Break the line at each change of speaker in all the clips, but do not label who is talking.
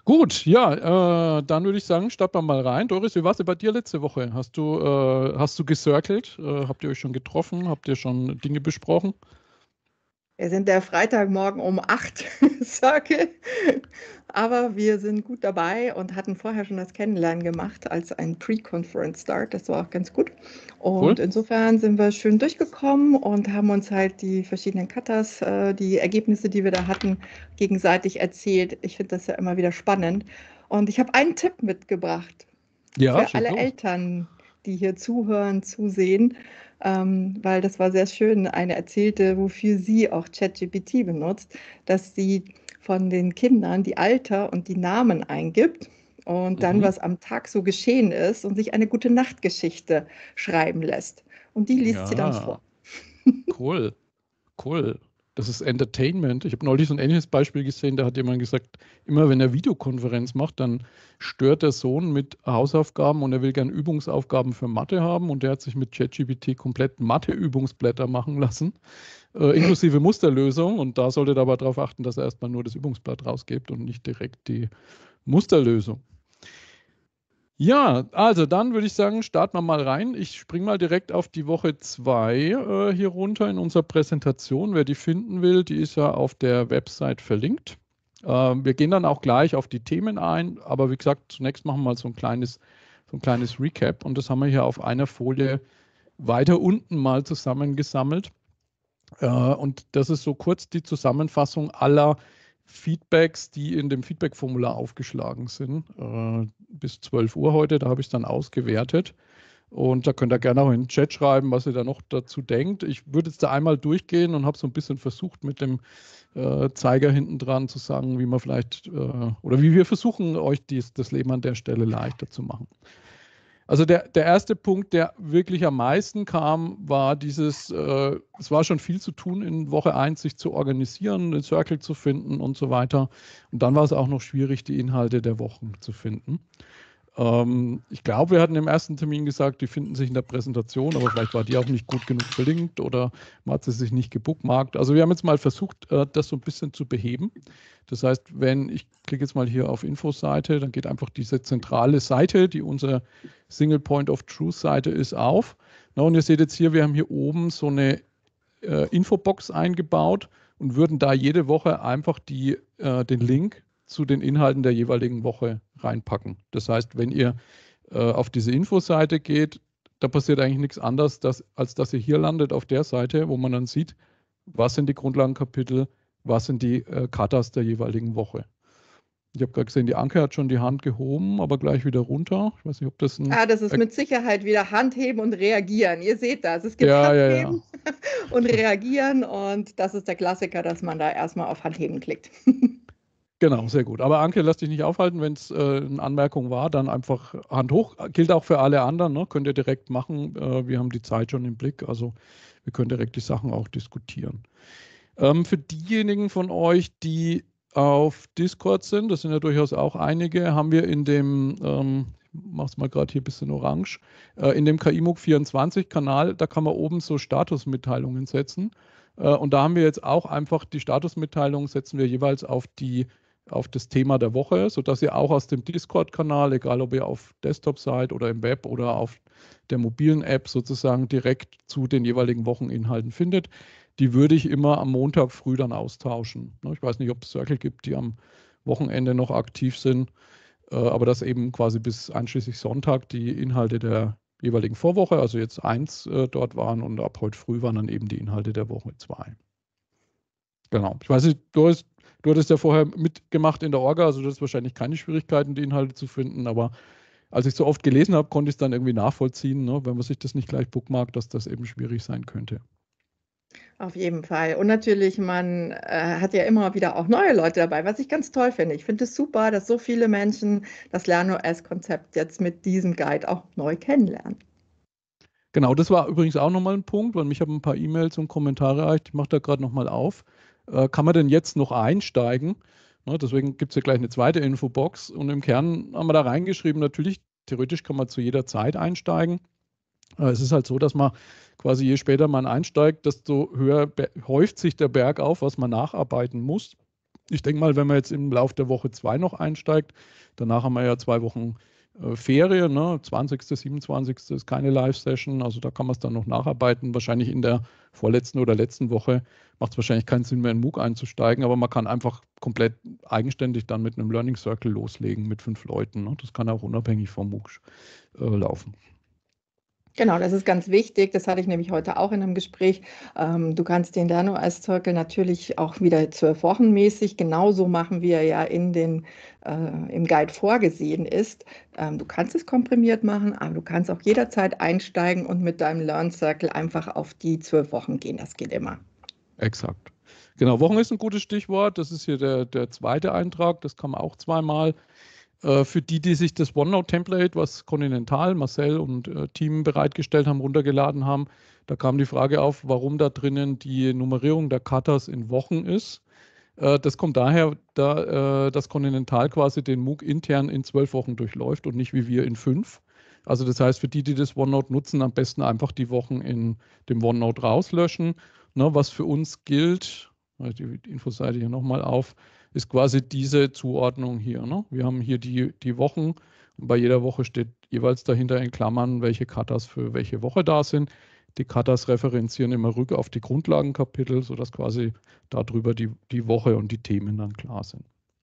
Gut, ja, dann würde ich sagen, starten wir mal rein. Doris, wie war es denn bei dir letzte Woche? Hast du gecircelt? Habt ihr euch schon getroffen? Habt ihr schon Dinge besprochen?
Wir sind der Freitagmorgen um 8 Circle, aber wir sind gut dabei und hatten vorher schon das Kennenlernen gemacht als ein Pre-Conference-Start. Das war auch ganz gut.
Cool.
Und insofern sind wir schön durchgekommen und haben uns halt die verschiedenen Katas, die Ergebnisse, die wir da hatten, gegenseitig erzählt. Ich finde das ja immer wieder spannend. Und ich habe einen Tipp mitgebracht
Ja,
für
schieß
alle
los.
Eltern, die hier zuhören, zusehen, weil das war sehr schön. Eine erzählte, wofür sie auch ChatGPT benutzt, dass sie von den Kindern die Alter und die Namen eingibt und dann,
Mhm.
was am Tag so geschehen ist und sich eine gute Nachtgeschichte schreiben lässt. Und die liest sie dann
Ja,
vor.
cool. Cool. Das ist Entertainment. Ich habe neulich so ein ähnliches Beispiel gesehen, da hat jemand gesagt, immer wenn er Videokonferenz macht, dann stört der Sohn mit Hausaufgaben und er will gern Übungsaufgaben für Mathe haben und der hat sich mit ChatGPT komplett Mathe-Übungsblätter machen lassen, inklusive Musterlösung, und da solltet ihr aber darauf achten, dass er erstmal nur das Übungsblatt rausgibt und nicht direkt die Musterlösung. Ja, also dann würde ich sagen, starten wir mal rein. Ich springe mal direkt auf die Woche 2 hier runter in unserer Präsentation. Wer die finden will, die ist ja auf der Website verlinkt. Wir gehen dann auch gleich auf die Themen ein, aber wie gesagt, zunächst machen wir mal so ein kleines Recap, und das haben wir hier auf einer Folie weiter unten mal zusammengesammelt. Und das ist so kurz die Zusammenfassung aller Feedbacks, die in dem Feedback-Formular aufgeschlagen sind. Bis 12 Uhr heute, da habe ich es dann ausgewertet. Und da könnt ihr gerne auch in den Chat schreiben, was ihr da noch dazu denkt. Ich würde jetzt da einmal durchgehen und habe so ein bisschen versucht, mit dem Zeiger hinten dran zu sagen, wie man vielleicht oder wie wir versuchen, euch das Leben an der Stelle leichter zu machen. Also der erste Punkt, der wirklich am meisten kam, war es war schon viel zu tun in Woche 1, sich zu organisieren, den Circle zu finden und so weiter. Und dann war es auch noch schwierig, die Inhalte der Wochen zu finden. Ich glaube, wir hatten im ersten Termin gesagt, die finden sich in der Präsentation, aber vielleicht war die auch nicht gut genug verlinkt oder man hat sie sich nicht gebookmarkt. Also wir haben jetzt mal versucht, das so ein bisschen zu beheben. Das heißt, wenn ich klicke jetzt mal hier auf Infoseite, dann geht einfach diese zentrale Seite, die unsere Single Point of Truth Seite ist, auf. Na, und ihr seht jetzt hier, wir haben hier oben so eine Infobox eingebaut und würden da jede Woche einfach den Link zu den Inhalten der jeweiligen Woche reinpacken. Das heißt, wenn ihr auf diese Infoseite geht, da passiert eigentlich nichts anderes, als dass ihr hier landet auf der Seite, wo man dann sieht, was sind die Grundlagenkapitel, was sind die Katas der jeweiligen Woche. Ich habe gerade gesehen, die Anke hat schon die Hand gehoben, aber gleich wieder runter. Ich weiß nicht, ob das ein...
Ah, das ist mit Sicherheit wieder Handheben und Reagieren. Ihr seht das. Es gibt
Ja, ja, ja.
Handheben und Reagieren und das ist der Klassiker, dass man da erstmal auf Handheben klickt.
Genau, sehr gut. Aber Anke, lass dich nicht aufhalten, wenn es eine Anmerkung war, dann einfach Hand hoch. Gilt auch für alle anderen, ne? Könnt ihr direkt machen. Wir haben die Zeit schon im Blick, also wir können direkt die Sachen auch diskutieren. Für diejenigen von euch, die auf Discord sind, das sind ja durchaus auch einige, haben wir in dem, ich mache es mal gerade hier ein bisschen orange, in dem KIMOOC 24 Kanal, da kann man oben so Statusmitteilungen setzen. Und da haben wir jetzt auch einfach die Statusmitteilungen, setzen wir jeweils auf das Thema der Woche, sodass ihr auch aus dem Discord-Kanal, egal ob ihr auf Desktop seid oder im Web oder auf der mobilen App sozusagen direkt zu den jeweiligen Wocheninhalten findet. Die würde ich immer am Montag früh dann austauschen. Ich weiß nicht, ob es Circle gibt, die am Wochenende noch aktiv sind, aber dass eben quasi bis einschließlich Sonntag die Inhalte der jeweiligen Vorwoche, also jetzt 1 dort waren, und ab heute früh waren dann eben die Inhalte der Woche 2. Genau. Ich weiß nicht, du hattest ja vorher mitgemacht in der Orga, also du hast wahrscheinlich keine Schwierigkeiten, die Inhalte zu finden, aber als ich so oft gelesen habe, konnte ich es dann irgendwie nachvollziehen, ne, wenn man sich das nicht gleich bookmarkt, dass das eben schwierig sein könnte.
Auf jeden Fall. Und natürlich, man hat ja immer wieder auch neue Leute dabei, was ich ganz toll finde. Ich finde es super, dass so viele Menschen das LernOS-Konzept jetzt mit diesem Guide auch neu kennenlernen.
Genau, das war übrigens auch nochmal ein Punkt, weil mich haben ein paar E-Mails und Kommentare erreicht. Ich mache da gerade nochmal auf. Kann man denn jetzt noch einsteigen? Ne, deswegen gibt es ja gleich eine zweite Infobox. Und im Kern haben wir da reingeschrieben, natürlich, theoretisch kann man zu jeder Zeit einsteigen. Es ist halt so, dass man quasi, je später man einsteigt, desto höher häuft sich der Berg auf, was man nacharbeiten muss. Ich denke mal, wenn man jetzt im Laufe der Woche 2 noch einsteigt, danach haben wir ja 2 Wochen Ferien, ne? 20., 27. ist keine Live-Session, also da kann man es dann noch nacharbeiten. Wahrscheinlich in der vorletzten oder letzten Woche macht es wahrscheinlich keinen Sinn mehr, in MOOC einzusteigen, aber man kann einfach komplett eigenständig dann mit einem Learning Circle loslegen mit 5 Leuten. Ne? Das kann auch unabhängig vom MOOC laufen.
Genau, das ist ganz wichtig. Das hatte ich nämlich heute auch in einem Gespräch. Du kannst den LernOS Circle natürlich auch wieder 12 Wochen mäßig genauso machen, wie er ja im Guide vorgesehen ist. Du kannst es komprimiert machen, aber du kannst auch jederzeit einsteigen und mit deinem Learn Circle einfach auf die 12 Wochen gehen. Das geht immer.
Exakt. Genau, Wochen ist ein gutes Stichwort. Das ist hier der zweite Eintrag. Das kann man auch zweimal. Für die sich das OneNote-Template, was Continental, Marcel und Team bereitgestellt haben, runtergeladen haben, da kam die Frage auf, warum da drinnen die Nummerierung der Katas in Wochen ist. Das kommt daher, dass Continental quasi den MOOC intern in 12 Wochen durchläuft und nicht wie wir in 5. Also das heißt, für die das OneNote nutzen, am besten einfach die Wochen in dem OneNote rauslöschen. Ne, was für uns gilt, die Infoseite hier nochmal auf, ist quasi diese Zuordnung hier. Ne? Wir haben hier die Wochen und bei jeder Woche steht jeweils dahinter in Klammern, welche Katas für welche Woche da sind. Die Katas referenzieren immer rück auf die Grundlagenkapitel, sodass quasi darüber die Woche und die Themen dann klar sind.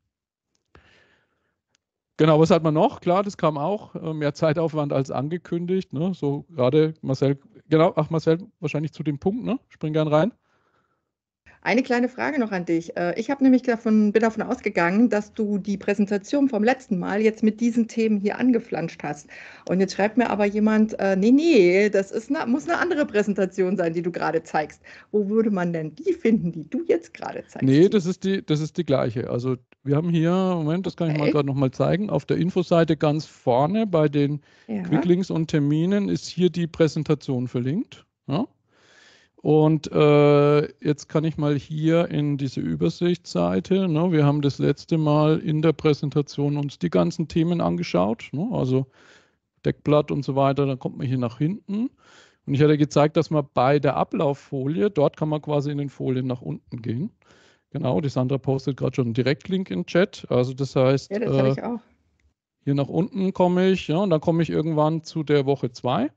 Genau, was hat man noch? Klar, das kam auch, mehr Zeitaufwand als angekündigt. Ne? So gerade Marcel, genau, Marcel, wahrscheinlich zu dem Punkt, ne? Spring gern rein.
Eine kleine Frage noch an dich. Ich habe nämlich bin davon ausgegangen, dass du die Präsentation vom letzten Mal jetzt mit diesen Themen hier angeflanscht hast. Und jetzt schreibt mir aber jemand, nee, das muss eine andere Präsentation sein, die du gerade zeigst. Wo würde man denn die finden, die du jetzt gerade zeigst?
Nee, das ist die gleiche. Also wir haben hier, Moment, das kann ich mal gerade nochmal zeigen, auf der Infoseite ganz vorne bei den Quicklinks und Terminen ist hier die Präsentation verlinkt. Ja? Und jetzt kann ich mal hier in diese Übersichtsseite, ne, wir haben das letzte Mal in der Präsentation uns die ganzen Themen angeschaut, ne, also Deckblatt und so weiter, dann kommt man hier nach hinten. Und ich hatte gezeigt, dass man bei der Ablauffolie, dort kann man quasi in den Folien nach unten gehen. Genau, die Sandra postet gerade schon einen Direktlink in den Chat. Also das heißt,
ja, das habe ich auch.
Hier nach unten komme ich, ja, und dann komme ich irgendwann zu der Woche 2.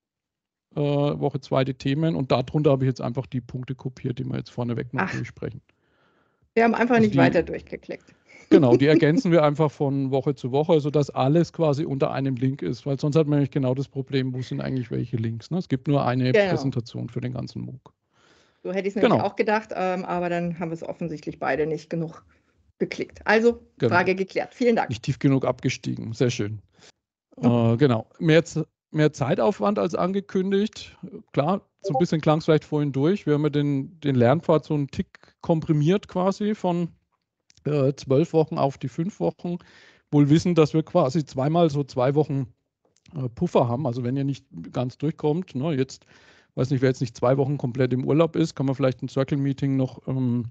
Woche 2 die Themen und darunter habe ich jetzt einfach die Punkte kopiert, die wir jetzt vorneweg noch durchsprechen.
Wir haben einfach nicht weiter durchgeklickt.
Genau, die ergänzen wir einfach von Woche zu Woche, sodass alles quasi unter einem Link ist, weil sonst hat man nämlich genau das Problem, wo sind eigentlich welche Links. Ne? Es gibt nur eine Präsentation für den ganzen MOOC.
So hätte ich es nämlich auch gedacht, aber dann haben wir es offensichtlich beide nicht genug geklickt. Also, Frage geklärt. Vielen Dank.
Nicht tief genug abgestiegen, sehr schön. Genau, mehr Zeitaufwand als angekündigt. Klar, so ein bisschen klang es vielleicht vorhin durch. Wir haben ja den Lernpfad so einen Tick komprimiert quasi von 12 Wochen auf die 5 Wochen. Wohl wissen, dass wir quasi zweimal so 2 Wochen Puffer haben. Also wenn ihr nicht ganz durchkommt, ne, jetzt, weiß nicht, wer jetzt nicht 2 Wochen komplett im Urlaub ist, kann man vielleicht ein Circle-Meeting noch in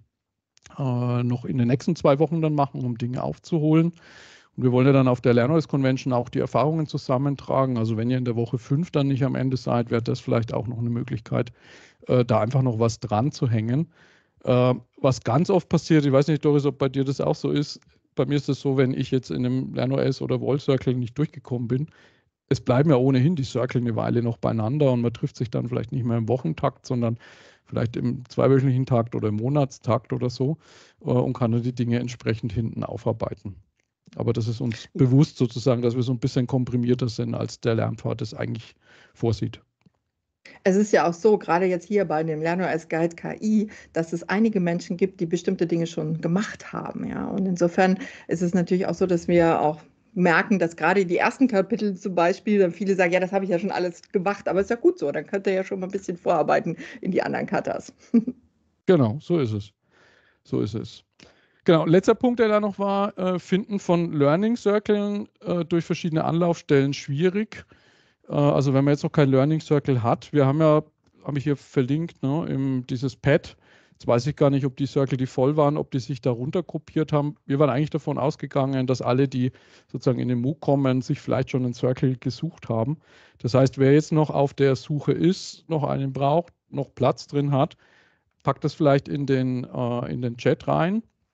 den nächsten 2 Wochen dann machen, um Dinge aufzuholen. Und wir wollen ja dann auf der LernOS Convention auch die Erfahrungen zusammentragen. Also wenn ihr in der Woche 5 dann nicht am Ende seid, wäre das vielleicht auch noch eine Möglichkeit, da einfach noch was dran zu hängen. Was ganz oft passiert, ich weiß nicht, Doris, ob bei dir das auch so ist, bei mir ist es so, wenn ich jetzt in einem LernOS oder Wall Circle nicht durchgekommen bin, es bleiben ja ohnehin die Circle eine Weile noch beieinander und man trifft sich dann vielleicht nicht mehr im Wochentakt, sondern vielleicht im zweiwöchentlichen Takt oder im Monatstakt oder so und kann dann die Dinge entsprechend hinten aufarbeiten. Aber das ist uns bewusst sozusagen, dass wir so ein bisschen komprimierter sind, als der Lernpfad es eigentlich vorsieht.
Es ist ja auch so, gerade jetzt hier bei dem LernOS Guide KI, dass es einige Menschen gibt, die bestimmte Dinge schon gemacht haben. Ja? Und insofern ist es natürlich auch so, dass wir auch merken, dass gerade die ersten Kapitel zum Beispiel, dann viele sagen, ja, das habe ich ja schon alles gemacht, aber ist ja gut so, dann könnt ihr ja schon mal ein bisschen vorarbeiten in die anderen Katas.
Genau, so ist es. So ist es. Genau, letzter Punkt, der da noch war, Finden von Learning Circles durch verschiedene Anlaufstellen schwierig. Also wenn man jetzt noch kein Learning Circle hat, wir haben ja, habe ich hier verlinkt, ne, dieses Pad. Jetzt weiß ich gar nicht, ob die Circle, die voll waren, ob die sich da runtergruppiert haben. Wir waren eigentlich davon ausgegangen, dass alle, die sozusagen in den MOOC kommen, sich vielleicht schon einen Circle gesucht haben. Das heißt, wer jetzt noch auf der Suche ist, noch einen braucht, noch Platz drin hat, packt das vielleicht in den Chat rein.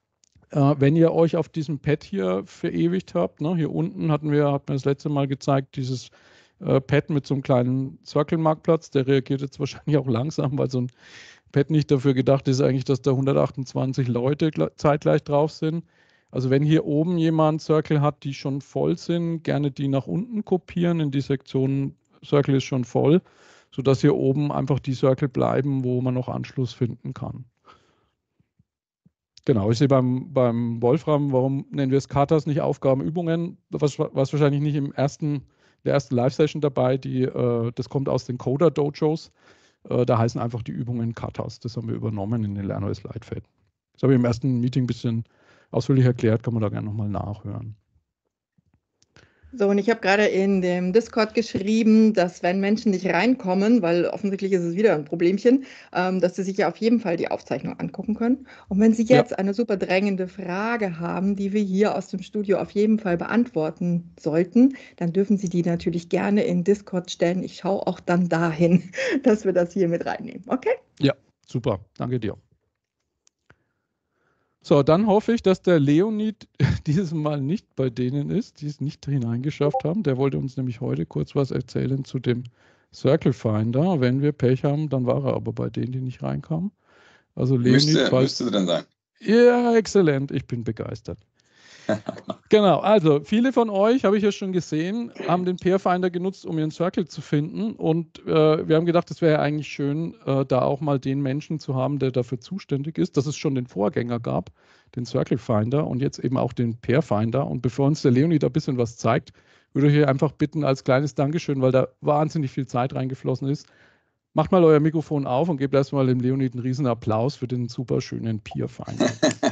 Wenn ihr euch auf diesem Pad hier verewigt habt, ne, hier unten hat mir das letzte Mal gezeigt, dieses Pad mit so einem kleinen Circle-Marktplatz, der reagiert jetzt wahrscheinlich auch langsam, weil so ein Pad nicht dafür gedacht ist eigentlich, dass da 128 Leute zeitgleich drauf sind. Also wenn hier oben jemand Circle hat, die schon voll sind, gerne die nach unten kopieren in die Sektion Circle ist schon voll, sodass hier oben einfach die Circle bleiben, wo man noch Anschluss finden kann. Genau, ich sehe beim Wolfram, warum nennen wir es Katas, nicht Aufgabenübungen, was wahrscheinlich nicht der ersten Live-Session dabei, das kommt aus den Coder-Dojos. Da heißen einfach die Übungen Katas. Das haben wir übernommen in den LernOS-Leitfäden. Das habe ich im ersten Meeting ein bisschen ausführlich erklärt, kann man da gerne nochmal nachhören.
So, und ich habe gerade in dem Discord geschrieben, dass wenn Menschen nicht reinkommen, weil offensichtlich ist es wieder ein Problemchen, dass sie sich ja auf jeden Fall die Aufzeichnung angucken können. Und wenn sie jetzt eine super drängende Frage haben, die wir hier aus dem Studio auf jeden Fall beantworten sollten, dann dürfen sie die natürlich gerne in Discord stellen. Ich schaue auch dann dahin, dass wir das hier mit reinnehmen. Okay?
Ja, super. Danke dir. So, dann hoffe ich, dass der Leonid dieses Mal nicht bei denen ist, die es nicht hineingeschafft haben. Der wollte uns nämlich heute kurz was erzählen zu dem Circle Finder. Wenn wir Pech haben, dann war er aber bei denen, die nicht reinkamen. Also Leonid,
müsste drin sein.
Ja, exzellent. Ich bin begeistert. Genau, also viele von euch, habe ich ja schon gesehen, haben den Pairfinder genutzt, um ihren Circle zu finden. Und wir haben gedacht, es wäre ja eigentlich schön, da auch mal den Menschen zu haben, der dafür zuständig ist, dass es schon den Vorgänger gab, den Circle Finder und jetzt eben auch den Pairfinder. Und bevor uns der Leonid ein bisschen was zeigt, würde ich euch einfach bitten, als kleines Dankeschön, weil da wahnsinnig viel Zeit reingeflossen ist, macht mal euer Mikrofon auf und gebt erstmal dem Leonid einen riesen Applaus für den super schönen Pairfinder.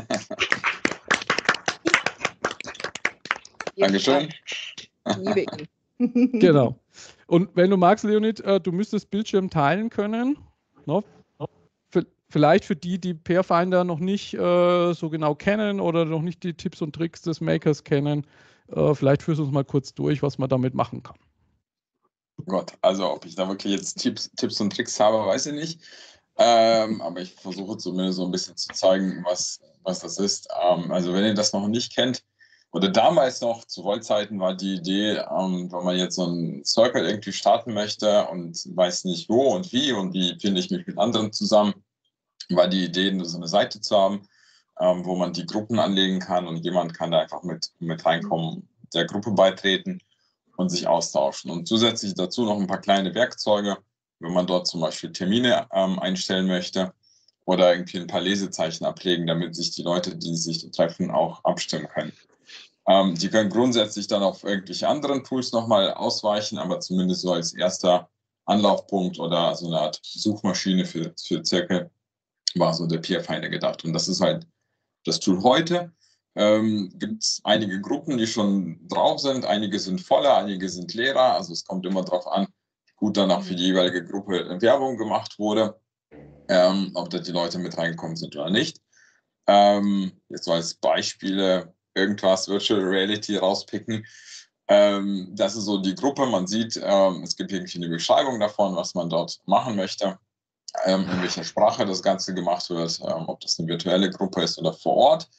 Dankeschön.
Liebe ihn.
Genau. Und wenn du magst, Leonid, du müsstest Bildschirm teilen können. No? Vielleicht für die, die Pairfinder noch nicht so genau kennen oder noch nicht die Tipps und Tricks des Makers kennen, vielleicht führst du uns mal kurz durch, was man damit machen kann.
Oh Gott, also ob ich da wirklich jetzt Tipps und Tricks habe, weiß ich nicht. Aber ich versuche zumindest so ein bisschen zu zeigen, was das ist. Also wenn ihr das noch nicht kennt, oder damals noch zu Wollzeiten war die Idee, wenn man jetzt so einen Circle irgendwie starten möchte und weiß nicht wo und wie finde ich mich mit anderen zusammen, war die Idee, so eine Seite zu haben, wo man die Gruppen anlegen kann und jemand kann da einfach mit reinkommen, der Gruppe beitreten und sich austauschen. Und zusätzlich dazu noch ein paar kleine Werkzeuge, wenn man dort zum Beispiel Termine einstellen möchte oder irgendwie ein paar Lesezeichen ablegen, damit sich die Leute, die sich treffen, auch abstimmen können. Die können grundsätzlich dann auf irgendwelche anderen Tools nochmal ausweichen, aber zumindest so als erster Anlaufpunkt oder so eine Art Suchmaschine für Circle war so der Pairfinder gedacht. Und das ist halt das Tool heute. Gibt es einige Gruppen, die schon drauf sind. Einige sind voller, einige sind leerer. Also es kommt immer darauf an, wie gut dann auch für die jeweilige Gruppe Werbung gemacht wurde, ob da die Leute mit reingekommen sind oder nicht. Jetzt so als Beispiele irgendwas Virtual Reality rauspicken. Das ist so die Gruppe. Man sieht, es gibt irgendwie eine Beschreibung davon, was man dort machen möchte, in welcher Sprache das Ganze gemacht wird, ob das eine virtuelle Gruppe ist oder vor Ort.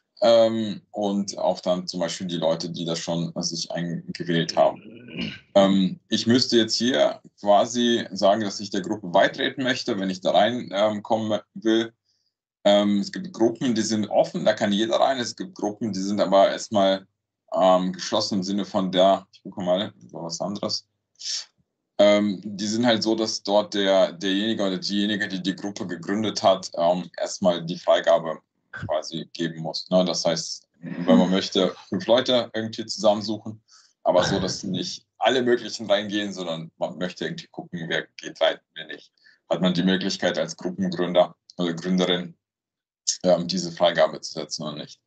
Und auch dann zum Beispiel die Leute, die das schon sich eingewählt haben. Ich müsste jetzt hier quasi sagen, dass ich der Gruppe beitreten möchte, wenn ich da reinkommen will. Es gibt Gruppen, die sind offen, da kann jeder rein. Es gibt Gruppen, die sind aber erstmal geschlossen im Sinne von ich gucke mal, was anderes. Die sind halt so, dass dort derjenige oder diejenige, die die Gruppe gegründet hat, erstmal die Freigabe quasi geben muss. Ne? Das heißt, wenn man möchte, 5 Leute irgendwie zusammensuchen, aber so, dass nicht alle möglichen reingehen, sondern man möchte irgendwie gucken, wer geht rein, wer nicht. Hat man die Möglichkeit als Gruppengründer oder Gründerin, diese Freigabe zu setzen oder nicht.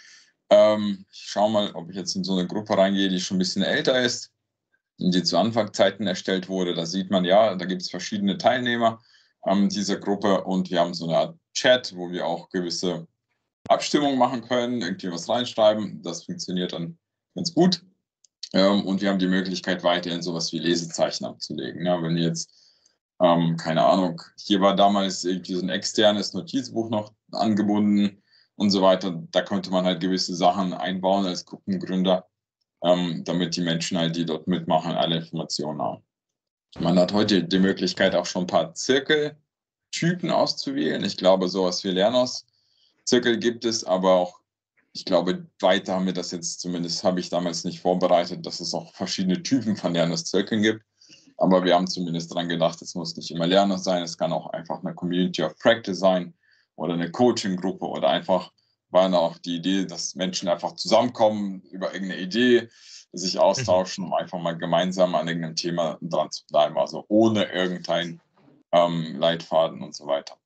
Ich schaue mal, ob ich jetzt in so eine Gruppe reingehe, die schon ein bisschen älter ist, die zu Anfangszeiten erstellt wurde. Da sieht man ja, da gibt es verschiedene Teilnehmer dieser Gruppe und wir haben so eine Art Chat, wo wir auch gewisse Abstimmungen machen können, irgendwie was reinschreiben. Das funktioniert dann ganz gut. Und wir haben die Möglichkeit, weiterhin sowas wie Lesezeichen abzulegen. Ja, wenn jetzt, keine Ahnung, hier war damals irgendwie so ein externes Notizbuch noch angebunden. und so weiter. Da könnte man halt gewisse Sachen einbauen als Gruppengründer, damit die Menschen halt, die dort mitmachen, alle Informationen haben. Man hat heute die Möglichkeit, auch schon ein paar Zirkeltypen auszuwählen. Ich glaube, sowas wie Lernos-Zirkel gibt es, aber auch, ich glaube, weiter haben wir das jetzt, zumindest habe ich damals nicht vorbereitet, dass es auch verschiedene Typen von Lernos-Zirkeln gibt. Aber wir haben zumindest daran gedacht, es muss nicht immer Lernos sein, es kann auch einfach eine Community of Practice sein oder eine Coaching-Gruppe oder einfach war dann auch die Idee, dass Menschen einfach zusammenkommen über irgendeine Idee, sich austauschen, um einfach mal gemeinsam an irgendeinem Thema dran zu bleiben, also ohne irgendein Leitfaden und so weiter.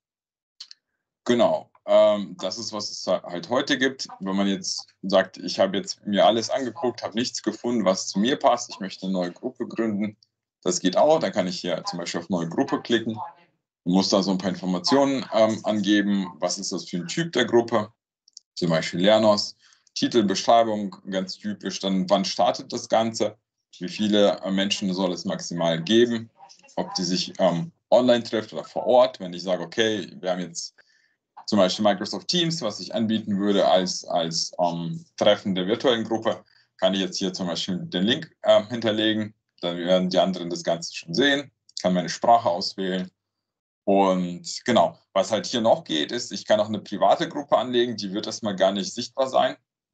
Genau, das ist, was es halt heute gibt. Wenn man jetzt sagt, ich habe jetzt mir alles angeguckt, habe nichts gefunden, was zu mir passt, ich möchte eine neue Gruppe gründen, das geht auch. Dann kann ich hier zum Beispiel auf neue Gruppe klicken und muss da so ein paar Informationen angeben. Was ist das für ein Typ der Gruppe? Zum Beispiel Lernos. Titel, Beschreibung, ganz typisch. Dann, wann startet das Ganze? Wie viele Menschen soll es maximal geben? Ob die sich online trifft oder vor Ort. Wenn ich sage, okay, wir haben jetzt zum Beispiel Microsoft Teams, was ich anbieten würde als Treffen der virtuellen Gruppe, kann ich jetzt hier zum Beispiel den Link hinterlegen. Dann werden die anderen das Ganze schon sehen. Ich kann meine Sprache auswählen. Und genau, was halt hier noch geht, ist, ich kann auch eine private Gruppe anlegen, die wird erstmal gar nicht sichtbar sein.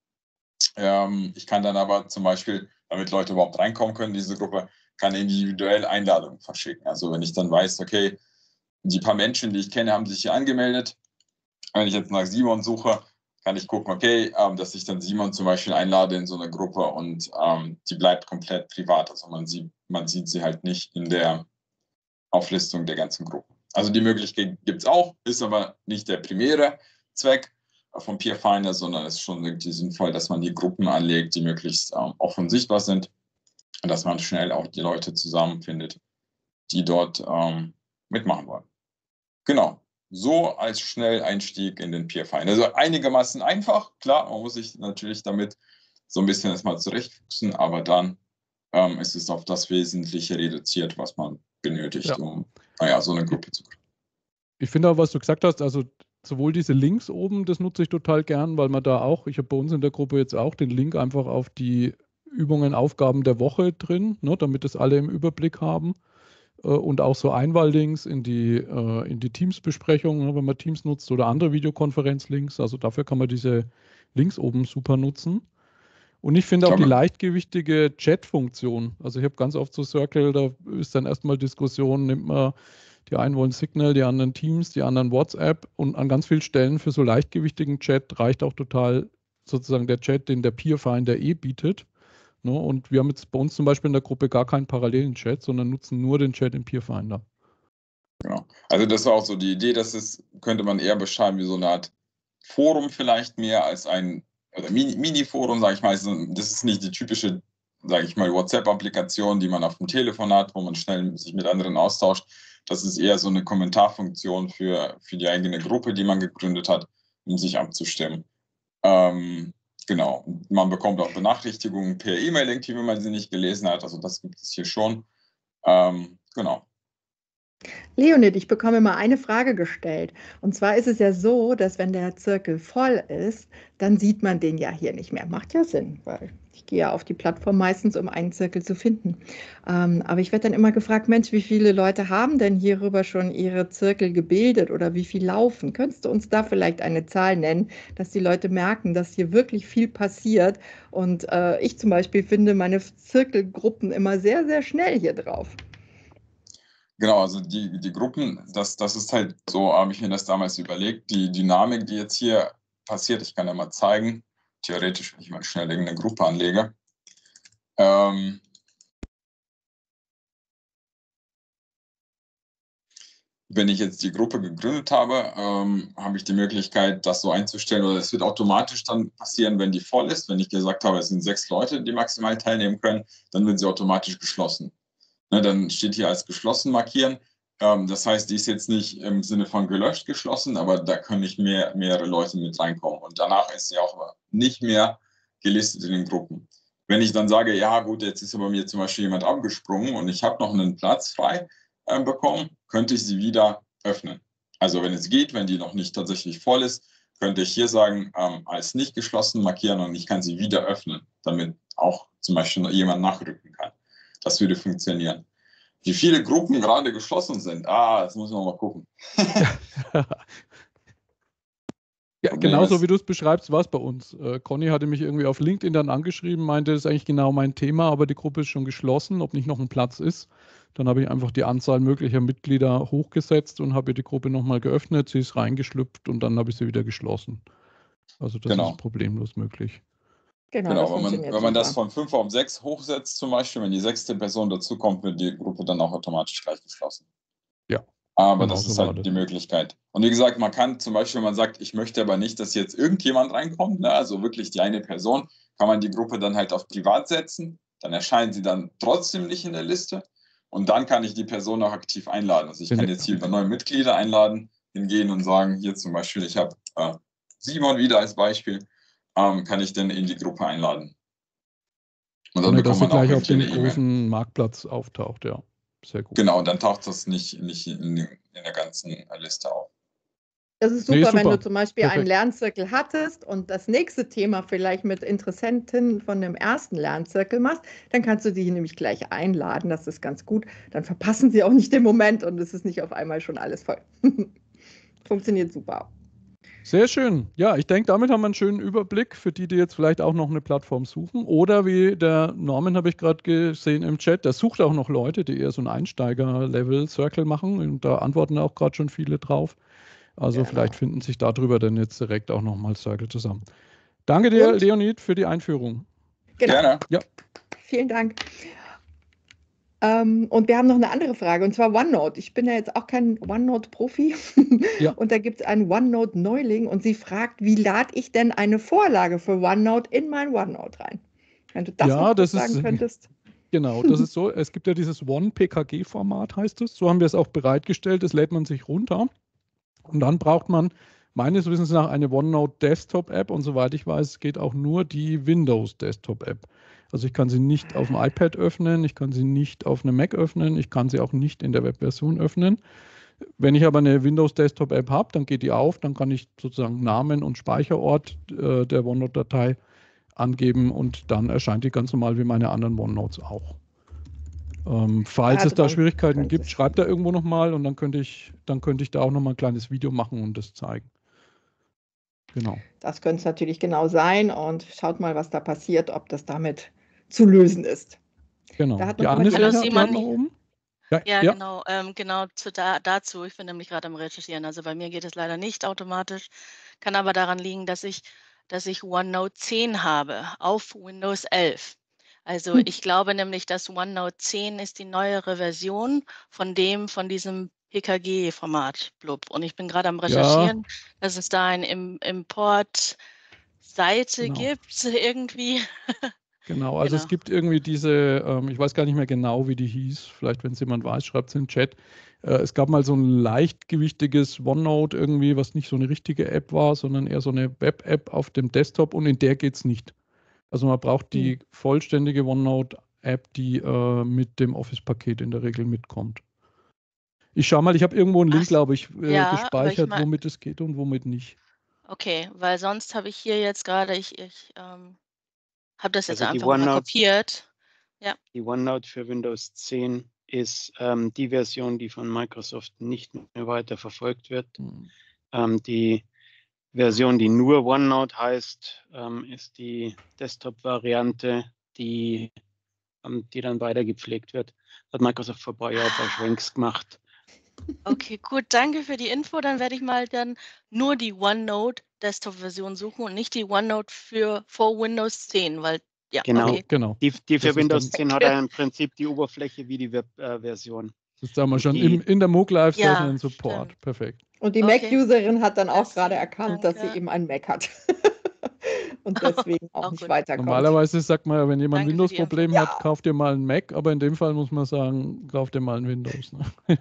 Ich kann dann aber zum Beispiel, damit Leute überhaupt reinkommen können in diese Gruppe, kann individuell Einladungen verschicken. Also wenn ich dann weiß, okay, die paar Menschen, die ich kenne, haben sich hier angemeldet. Wenn ich jetzt nach Simon suche, kann ich gucken, okay, dass ich dann Simon zum Beispiel einlade in so eine Gruppe und die bleibt komplett privat. Also man sieht sie halt nicht in der Auflistung der ganzen Gruppe. Also die Möglichkeit gibt es auch, ist aber nicht der primäre Zweck vom Peerfinder, sondern es ist schon irgendwie sinnvoll, dass man die Gruppen anlegt, die möglichst offen sichtbar sind und dass man schnell auch die Leute zusammenfindet, die dort mitmachen wollen. Genau. So als Schnelleinstieg in den Peerfinder. Also einigermaßen einfach, klar, man muss sich natürlich damit so ein bisschen erstmal zurechtfuchsen, aber dann ist es auf das Wesentliche reduziert, was man benötigt, um so eine Gruppe zu gründen.
Ich finde auch, was du gesagt hast, also sowohl diese Links oben, das nutze ich total gern, weil man da auch, ich habe bei uns in der Gruppe jetzt auch den Link einfach auf die Übungen, Aufgaben der Woche drin, ne, damit das alle im Überblick haben. Und auch so Einwahllinks in die Teams-Besprechung, ne, wenn man Teams nutzt oder andere Videokonferenzlinks. Also dafür kann man diese Links oben super nutzen. Und ich finde auch die leichtgewichtige Chat-Funktion. Also ich habe ganz oft so Circle, da ist dann erstmal Diskussion, nimmt man, die einen wollen Signal, die anderen Teams, die anderen WhatsApp. Und an ganz vielen Stellen für so leichtgewichtigen Chat reicht auch total sozusagen der Chat, den der Peerfinder bietet. Ne? Und wir haben jetzt bei uns zum Beispiel in der Gruppe gar keinen parallelen Chat, sondern nutzen nur den Chat im Peerfinder.
Genau. Also das war auch so die Idee, könnte man eher beschreiben wie so eine Art Forum vielleicht mehr als ein Mini-Forum, sage ich mal. Das ist nicht die typische, sage ich mal, WhatsApp-Applikation, die man auf dem Telefon hat, wo man schnell sich mit anderen austauscht. Das ist eher so eine Kommentarfunktion für die eigene Gruppe, die man gegründet hat, um sich abzustimmen. Genau. Man bekommt auch Benachrichtigungen per E-Mail, irgendwie, wenn man sie nicht gelesen hat. Also das gibt es hier schon. Genau.
Leonid, ich bekomme immer eine Frage gestellt. Und zwar ist es ja so, dass wenn der Zirkel voll ist, dann sieht man den ja hier nicht mehr. Macht ja Sinn, weil ich gehe ja auf die Plattform meistens, um einen Zirkel zu finden. Aber ich werde dann immer gefragt, Mensch, wie viele Leute haben denn hierüber schon ihre Zirkel gebildet oder wie viel laufen? Könntest du uns da vielleicht eine Zahl nennen, dass die Leute merken, dass hier wirklich viel passiert? Und ich zum Beispiel finde meine Zirkelgruppen immer sehr, sehr schnell hier drauf.
Genau, also die Gruppen, das ist halt so, habe ich mir das damals überlegt, die Dynamik, die jetzt hier passiert, ich kann ja mal zeigen, theoretisch, wenn ich mal schnell irgendeine Gruppe anlege. Wenn ich jetzt die Gruppe gegründet habe, habe ich die Möglichkeit, das so einzustellen, oder es wird automatisch dann passieren, wenn die voll ist. Wenn ich gesagt habe, es sind 6 Leute, die maximal teilnehmen können, dann wird sie automatisch geschlossen. Ne, dann steht hier als geschlossen markieren. Das heißt, die ist jetzt nicht im Sinne von gelöscht geschlossen, aber da können nicht mehrere Leute mit reinkommen. Und danach ist sie auch nicht mehr gelistet in den Gruppen. Wenn ich dann sage, ja gut, jetzt ist bei mir zum Beispiel jemand abgesprungen und ich habe noch einen Platz frei bekommen, könnte ich sie wieder öffnen. Also wenn es geht, wenn die noch nicht tatsächlich voll ist, könnte ich hier sagen, als nicht geschlossen markieren und ich kann sie wieder öffnen, damit auch zum Beispiel jemand nachrücken kann. Das würde funktionieren. Wie viele Gruppen gerade geschlossen sind, das muss man mal gucken.
Ja, genauso wie du es beschreibst, war es bei uns. Conny hatte mich irgendwie auf LinkedIn dann angeschrieben, meinte, das ist eigentlich genau mein Thema, aber die Gruppe ist schon geschlossen, ob nicht noch ein Platz ist. Dann habe ich einfach die Anzahl möglicher Mitglieder hochgesetzt und habe die Gruppe nochmal geöffnet, sie ist reingeschlüpft und dann habe ich sie wieder geschlossen. Also das ist problemlos möglich.
Genau, das funktioniert
wenn man das von 5 auf 6 hochsetzt zum Beispiel, wenn die 6. Person dazukommt, wird die Gruppe dann auch automatisch gleich geschlossen.
Ja.
Aber das ist halt die Möglichkeit. Und wie gesagt, man kann zum Beispiel, wenn man sagt, ich möchte aber nicht, dass jetzt irgendjemand reinkommt, ne, also wirklich die eine Person, kann man die Gruppe dann halt auf privat setzen, dann erscheinen sie dann trotzdem nicht in der Liste und dann kann ich die Person auch aktiv einladen. Also ich kann jetzt hier über neue Mitglieder einladen, hingehen und sagen, hier zum Beispiel, ich habe Simon wieder als Beispiel, kann ich dann in die Gruppe einladen. Und dann bekommt man
gleich auf dem großen Marktplatz auftaucht, ja. Sehr gut.
Genau, dann taucht das nicht in der ganzen Liste auf.
Das ist super, wenn du zum Beispiel einen Lernzirkel hattest und das nächste Thema vielleicht mit Interessenten von dem ersten Lernzirkel machst, dann kannst du die nämlich gleich einladen, das ist ganz gut. Dann verpassen sie auch nicht den Moment und es ist nicht auf einmal schon alles voll. Funktioniert super.
Sehr schön. Ja, ich denke, damit haben wir einen schönen Überblick für die, die jetzt vielleicht auch noch eine Plattform suchen. Oder wie der Norman, habe ich gerade gesehen im Chat, der sucht auch noch Leute, die eher so ein Einsteiger-Level-Circle machen. Und da antworten auch gerade schon viele drauf. Also vielleicht finden sich darüber dann jetzt direkt auch nochmal Circle zusammen. Danke dir, Leonid, für die Einführung.
Genau. Gerne. Ja. Vielen Dank. Und wir haben noch eine andere Frage, und zwar OneNote. Ich bin ja jetzt auch kein OneNote-Profi. Ja. Und da gibt es einen OneNote-Neuling und sie fragt, wie lade ich denn eine Vorlage für OneNote in mein OneNote rein? Wenn du das noch sagen könntest.
Genau, das ist so. Es gibt ja dieses One-PKG-Format, heißt es. So haben wir es auch bereitgestellt. Das lädt man sich runter. Und dann braucht man meines Wissens nach eine OneNote Desktop-App. Und soweit ich weiß, geht auch nur die Windows Desktop-App. Also ich kann sie nicht auf dem iPad öffnen, ich kann sie nicht auf einem Mac öffnen, ich kann sie auch nicht in der Webversion öffnen. Wenn ich aber eine Windows Desktop-App habe, dann geht die auf, dann kann ich sozusagen Namen und Speicherort der OneNote-Datei angeben und dann erscheint die ganz normal wie meine anderen OneNotes auch. Falls es da Schwierigkeiten gibt, schreibt da irgendwo nochmal und dann könnte ich da auch nochmal ein kleines Video machen und das zeigen. Genau.
Das könnte es natürlich genau sein und schaut mal, was da passiert, ob das damit zu lösen ist.
Genau.
Da hat
Hallo Simon.
Oben.
Ja, genau. Genau dazu. Ich bin nämlich gerade am Recherchieren. Also bei mir geht es leider nicht automatisch. Kann aber daran liegen, dass ich OneNote 10 habe auf Windows 11. Also ich glaube nämlich, dass OneNote 10 ist die neuere Version von diesem PKG-Format, blub. Und ich bin gerade am Recherchieren, dass es da eine Import-Seite gibt, irgendwie.
Genau, also es gibt irgendwie diese, ich weiß gar nicht mehr genau, wie die hieß, vielleicht wenn es jemand weiß, schreibt es in den Chat. Es gab mal so ein leichtgewichtiges OneNote irgendwie, was nicht so eine richtige App war, sondern eher so eine Web-App auf dem Desktop und in der geht es nicht. Also man braucht die vollständige OneNote-App, die mit dem Office-Paket in der Regel mitkommt. Ich schaue mal, ich habe irgendwo einen Link, glaube ich, gespeichert, womit es geht und womit nicht.
Okay, weil sonst habe ich hier jetzt gerade, ich habe das jetzt einfach mal kopiert. Ja.
Die OneNote für Windows 10 ist die Version, die von Microsoft nicht mehr weiter verfolgt wird. Die Version, die nur OneNote heißt, ist die Desktop-Variante, die dann weiter gepflegt wird. Hat Microsoft vor ein paar Jahren bei Schwenks gemacht.
Okay, gut, danke für die Info. Dann werde ich mal dann nur die OneNote Desktop-Version suchen und nicht die OneNote für Windows 10, weil
genau. Die für Windows 10 hat im Prinzip die Oberfläche wie die Web-Version.
Das ist da mal schon in der MOOC Live Session in Support. Stimmt. Perfekt.
Und die Mac-Userin hat dann auch gerade erkannt, dass sie eben einen Mac hat. Und deswegen auch nicht weiterkommt.
Normalerweise sagt man ja, wenn jemand ein Windows-Problem hat, kauft dir mal einen Mac, aber in dem Fall muss man sagen, kauft dir mal ein Windows. Ne?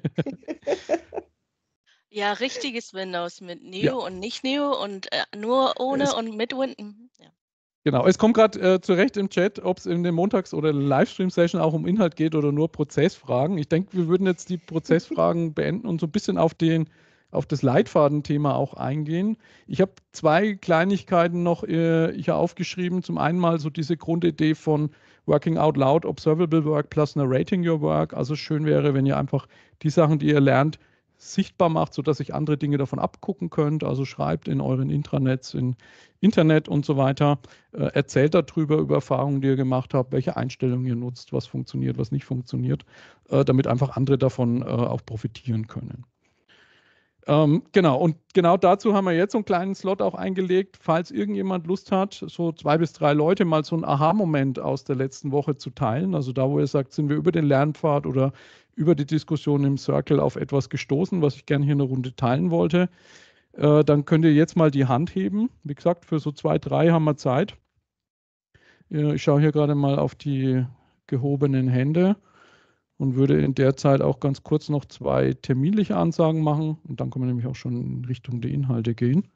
Ja, richtiges Windows mit Neo und nicht Neo und nur ohne und mit Windows. Ja.
Genau, es kommt gerade zurecht im Chat, ob es in der Montags- oder Livestream-Session auch um Inhalt geht oder nur Prozessfragen. Ich denke, wir würden jetzt die Prozessfragen beenden und so ein bisschen auf auf das Leitfadenthema auch eingehen. Ich habe 2 Kleinigkeiten noch hier aufgeschrieben. Zum einen mal so diese Grundidee von Working Out Loud, Observable Work plus Narrating Your Work. Also schön wäre, wenn ihr einfach die Sachen, die ihr lernt, sichtbar macht, sodass sich andere Dinge davon abgucken könnt. Also schreibt in euren Intranets, in Internet und so weiter. Erzählt darüber, über Erfahrungen, die ihr gemacht habt, welche Einstellungen ihr nutzt, was funktioniert, was nicht funktioniert, damit einfach andere davon auch profitieren können. Genau, und genau dazu haben wir jetzt so einen kleinen Slot auch eingelegt, falls irgendjemand Lust hat, so 2 bis 3 Leute mal so einen Aha-Moment aus der letzten Woche zu teilen. Also da, wo ihr sagt, sind wir über den Lernpfad oder über die Diskussion im Circle auf etwas gestoßen, was ich gerne hier eine Runde teilen wollte, dann könnt ihr jetzt mal die Hand heben. Wie gesagt, für so 2, 3 haben wir Zeit. Ich schaue hier gerade mal auf die gehobenen Hände und würde in der Zeit auch ganz kurz noch 2 terminliche Ansagen machen. Und dann können wir nämlich auch schon in Richtung der Inhalte gehen.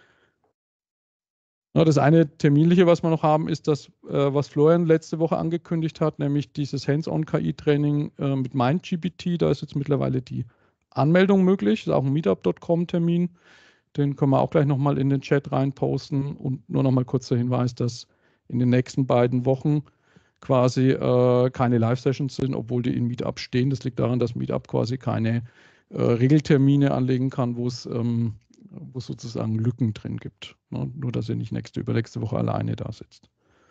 Ja, das eine terminliche, was wir noch haben, ist das, was Florian letzte Woche angekündigt hat, nämlich dieses Hands-on-KI-Training mit MindGPT. Da ist jetzt mittlerweile die Anmeldung möglich. Das ist auch ein Meetup.com-Termin. Den können wir auch gleich nochmal in den Chat reinposten. Und nur nochmal kurz der Hinweis, dass in den nächsten beiden Wochen quasi keine Live-Sessions sind, obwohl die in Meetup stehen. Das liegt daran, dass Meetup quasi keine Regeltermine anlegen kann, wo es sozusagen Lücken drin gibt. Ne? Nur, dass ihr nicht übernächste Woche alleine da sitzt.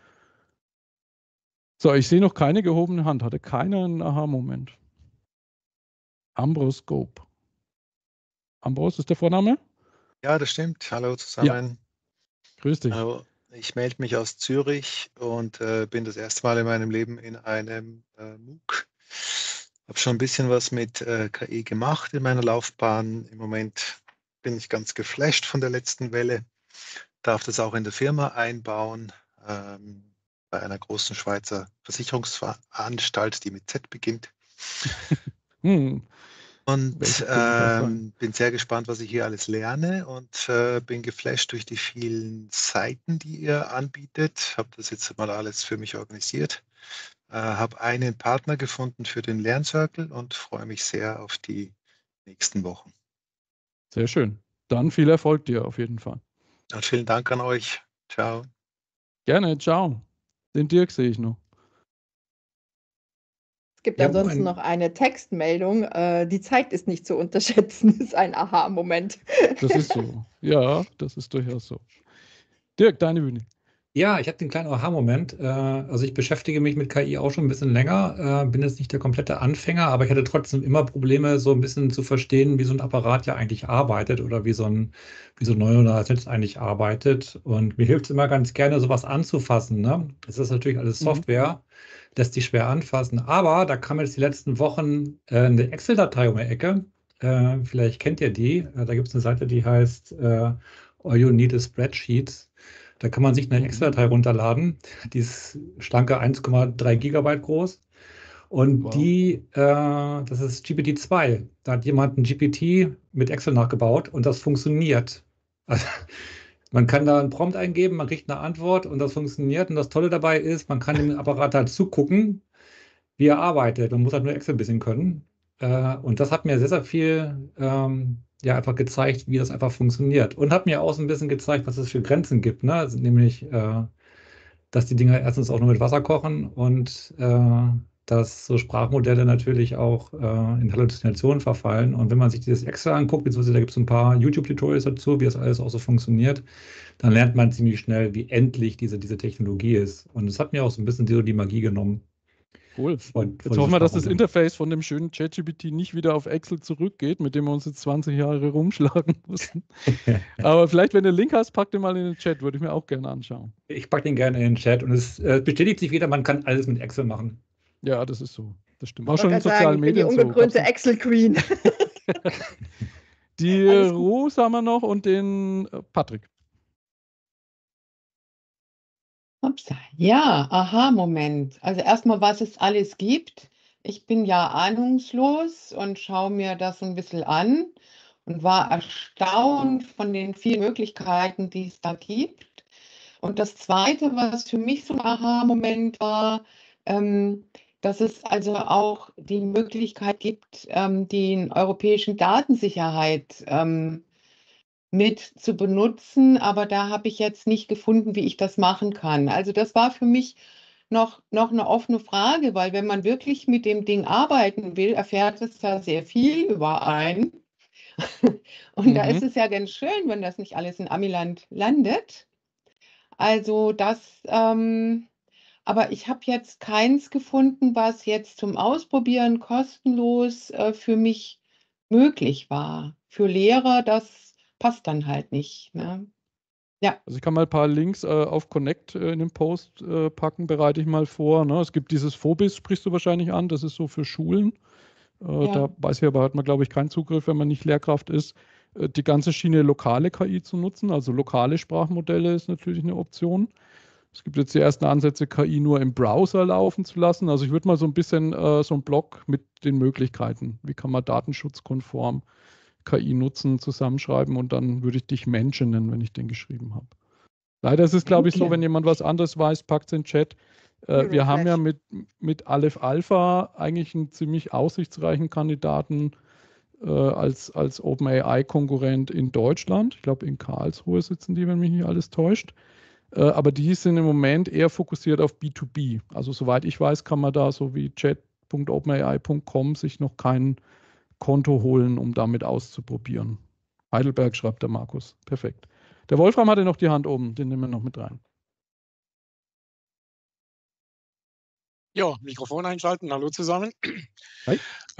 So, ich sehe noch keine gehobene Hand. Hatte keiner einen Aha-Moment? Ambroscope. Ambros ist der Vorname?
Ja, das stimmt. Hallo zusammen.
Ja. Grüß dich.
Hallo. Ich melde mich aus Zürich und bin das erste Mal in meinem Leben in einem MOOC. Habe schon ein bisschen was mit KI gemacht in meiner Laufbahn. Im Moment bin ich ganz geflasht von der letzten Welle. Darf das auch in der Firma einbauen, bei einer großen Schweizer Versicherungsanstalt, die mit Z beginnt. Und bin sehr gespannt, was ich hier alles lerne und bin geflasht durch die vielen Seiten, die ihr anbietet. Habe das jetzt mal alles für mich organisiert. Habe einen Partner gefunden für den Lerncircle und freue mich sehr auf die nächsten Wochen.
Sehr schön. Dann viel Erfolg dir auf jeden Fall.
Und vielen Dank an euch. Ciao.
Gerne, ciao. Den Dirk sehe ich noch.
Es gibt ansonsten noch eine Textmeldung. Die Zeit ist nicht zu unterschätzen. Das ist ein Aha-Moment.
Das ist so. Ja, das ist durchaus so. Dirk, deine Bühne.
Ja, ich habe den kleinen Aha-Moment. Also ich beschäftige mich mit KI auch schon ein bisschen länger, bin jetzt nicht der komplette Anfänger, aber ich hatte trotzdem immer Probleme, so ein bisschen zu verstehen, wie so ein Apparat ja eigentlich arbeitet oder wie so ein neuronales Netz eigentlich arbeitet. Und mir hilft es immer ganz gerne, sowas anzufassen. Ne? Es ist natürlich alles Software, lässt sich schwer anfassen. Aber da kam jetzt die letzten Wochen eine Excel-Datei um die Ecke. Vielleicht kennt ihr die. Da gibt es eine Seite, die heißt All You Need is Spreadsheets. Da kann man sich eine Excel-Datei runterladen. Die ist schlanke 1,3 Gigabyte groß. Und wow. Das ist GPT-2. Da hat jemand ein GPT mit Excel nachgebaut und das funktioniert. Also, man kann da einen Prompt eingeben, man kriegt eine Antwort und das funktioniert. Und das Tolle dabei ist, man kann dem Apparat halt zugucken, wie er arbeitet. Man muss halt nur Excel ein bisschen können. Und das hat mir sehr, sehr viel einfach gezeigt, wie das einfach funktioniert. Und hat mir auch so ein bisschen gezeigt, was es für Grenzen gibt. Ne? Also nämlich, dass die Dinger erstens auch nur mit Wasser kochen und dass so Sprachmodelle natürlich auch in Halluzinationen verfallen. Und wenn man sich dieses Excel anguckt, beziehungsweise da gibt es ein paar YouTube-Tutorials dazu, wie das alles auch so funktioniert, dann lernt man ziemlich schnell, wie endlich diese Technologie ist. Und es hat mir auch so ein bisschen die Magie genommen.
Cool. Jetzt hoffen wir, dass das Interface von dem schönen ChatGPT nicht wieder auf Excel zurückgeht, mit dem wir uns jetzt 20 Jahre rumschlagen mussten. Aber vielleicht, wenn du den Link hast, pack den mal in den Chat, würde ich mir auch gerne anschauen.
Ich packe den gerne in den Chat und es bestätigt sich wieder, man kann alles mit Excel machen.
Ja, das ist so. Das stimmt. Auch schon in sozialen Medien.
Die ungekrönte Excel-Queen.
Die Rose haben wir noch und den Patrick.
Ja, Aha-Moment. Also erstmal, was es alles gibt. Ich bin ja ahnungslos und schaue mir das ein bisschen an und war erstaunt von den vielen Möglichkeiten, die es da gibt. Und das Zweite, was für mich so ein Aha-Moment war, dass es also auch die Möglichkeit gibt, die europäischen Datensicherheit mit zu benutzen, aber da habe ich jetzt nicht gefunden, wie ich das machen kann. Also das war für mich noch eine offene Frage, weil wenn man wirklich mit dem Ding arbeiten will, erfährt es ja sehr viel über einen. Und da ist es ja ganz schön, wenn das nicht alles in Amiland landet. Also das, aber ich habe jetzt keins gefunden, was jetzt zum Ausprobieren kostenlos für mich möglich war. Für Lehrer, das passt dann halt nicht. Ne? Ja.
Also ich kann mal ein paar Links auf Connect in den Post packen, bereite ich mal vor. Ne? Es gibt dieses Phobis, sprichst du wahrscheinlich an, das ist so für Schulen.
Ja.
Da weiß ich aber, hat man, glaube ich, keinen Zugriff, wenn man nicht Lehrkraft ist. Die ganze Schiene lokale KI zu nutzen, also lokale Sprachmodelle ist natürlich eine Option. Es gibt jetzt die ersten Ansätze, KI nur im Browser laufen zu lassen. Also ich würde mal so ein bisschen so einen Blog mit den Möglichkeiten, wie kann man datenschutzkonform KI nutzen, zusammenschreiben und dann würde ich dich Menschen nennen, wenn ich den geschrieben habe. Leider ist es, glaube ich, so, wenn jemand was anderes weiß, packt es in den Chat. Wir haben ja mit Aleph Alpha eigentlich einen ziemlich aussichtsreichen Kandidaten als OpenAI-Konkurrent in Deutschland. Ich glaube, in Karlsruhe sitzen die, wenn mich nicht alles täuscht. Aber die sind im Moment eher fokussiert auf B2B. Also soweit ich weiß, kann man da so wie chat.openai.com sich noch kein Konto holen, um damit auszuprobieren. Heidelberg, schreibt der Markus. Perfekt. Der Wolfram hatte noch die Hand oben, den nehmen wir noch mit rein.
Ja, Mikrofon einschalten. Hallo zusammen.
Hi.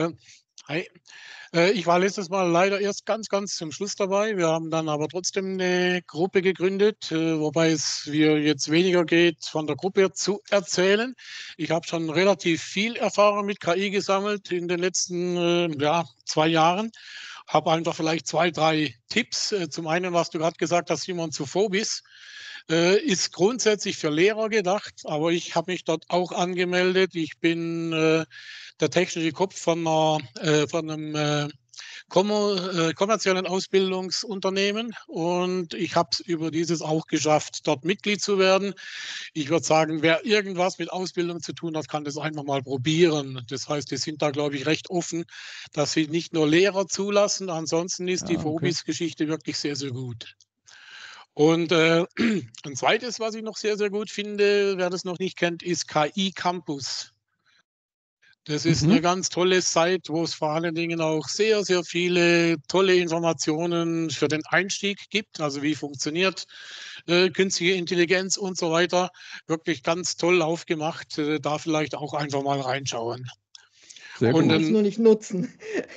Hi. Ich war letztes Mal leider erst ganz zum Schluss dabei. Wir haben dann aber trotzdem eine Gruppe gegründet, wobei es mir jetzt weniger geht, von der Gruppe zu erzählen. Ich habe schon relativ viel Erfahrung mit KI gesammelt in den letzten 2 Jahren. Habe einfach vielleicht 2, 3 Tipps. Zum einen, was du gerade gesagt hast, Simon, zu Phobis. Ist grundsätzlich für Lehrer gedacht, aber ich habe mich dort auch angemeldet. Ich bin der technische Kopf von einem kommerziellen Ausbildungsunternehmen und ich habe es über dieses auch geschafft, dort Mitglied zu werden. Ich würde sagen, wer irgendwas mit Ausbildung zu tun hat, kann das einfach mal probieren. Das heißt, die sind da, glaube ich, recht offen, dass sie nicht nur Lehrer zulassen. Ansonsten ist die Phobis-Geschichte wirklich sehr gut. Und ein zweites, was ich noch sehr gut finde, wer das noch nicht kennt, ist KI Campus. Das ist eine ganz tolle Seite, wo es vor allen Dingen auch sehr viele tolle Informationen für den Einstieg gibt. Also wie funktioniert künstliche Intelligenz und so weiter. Wirklich ganz toll aufgemacht. Da vielleicht auch einfach mal reinschauen.
Sehr gut. Man muss nur nicht nutzen.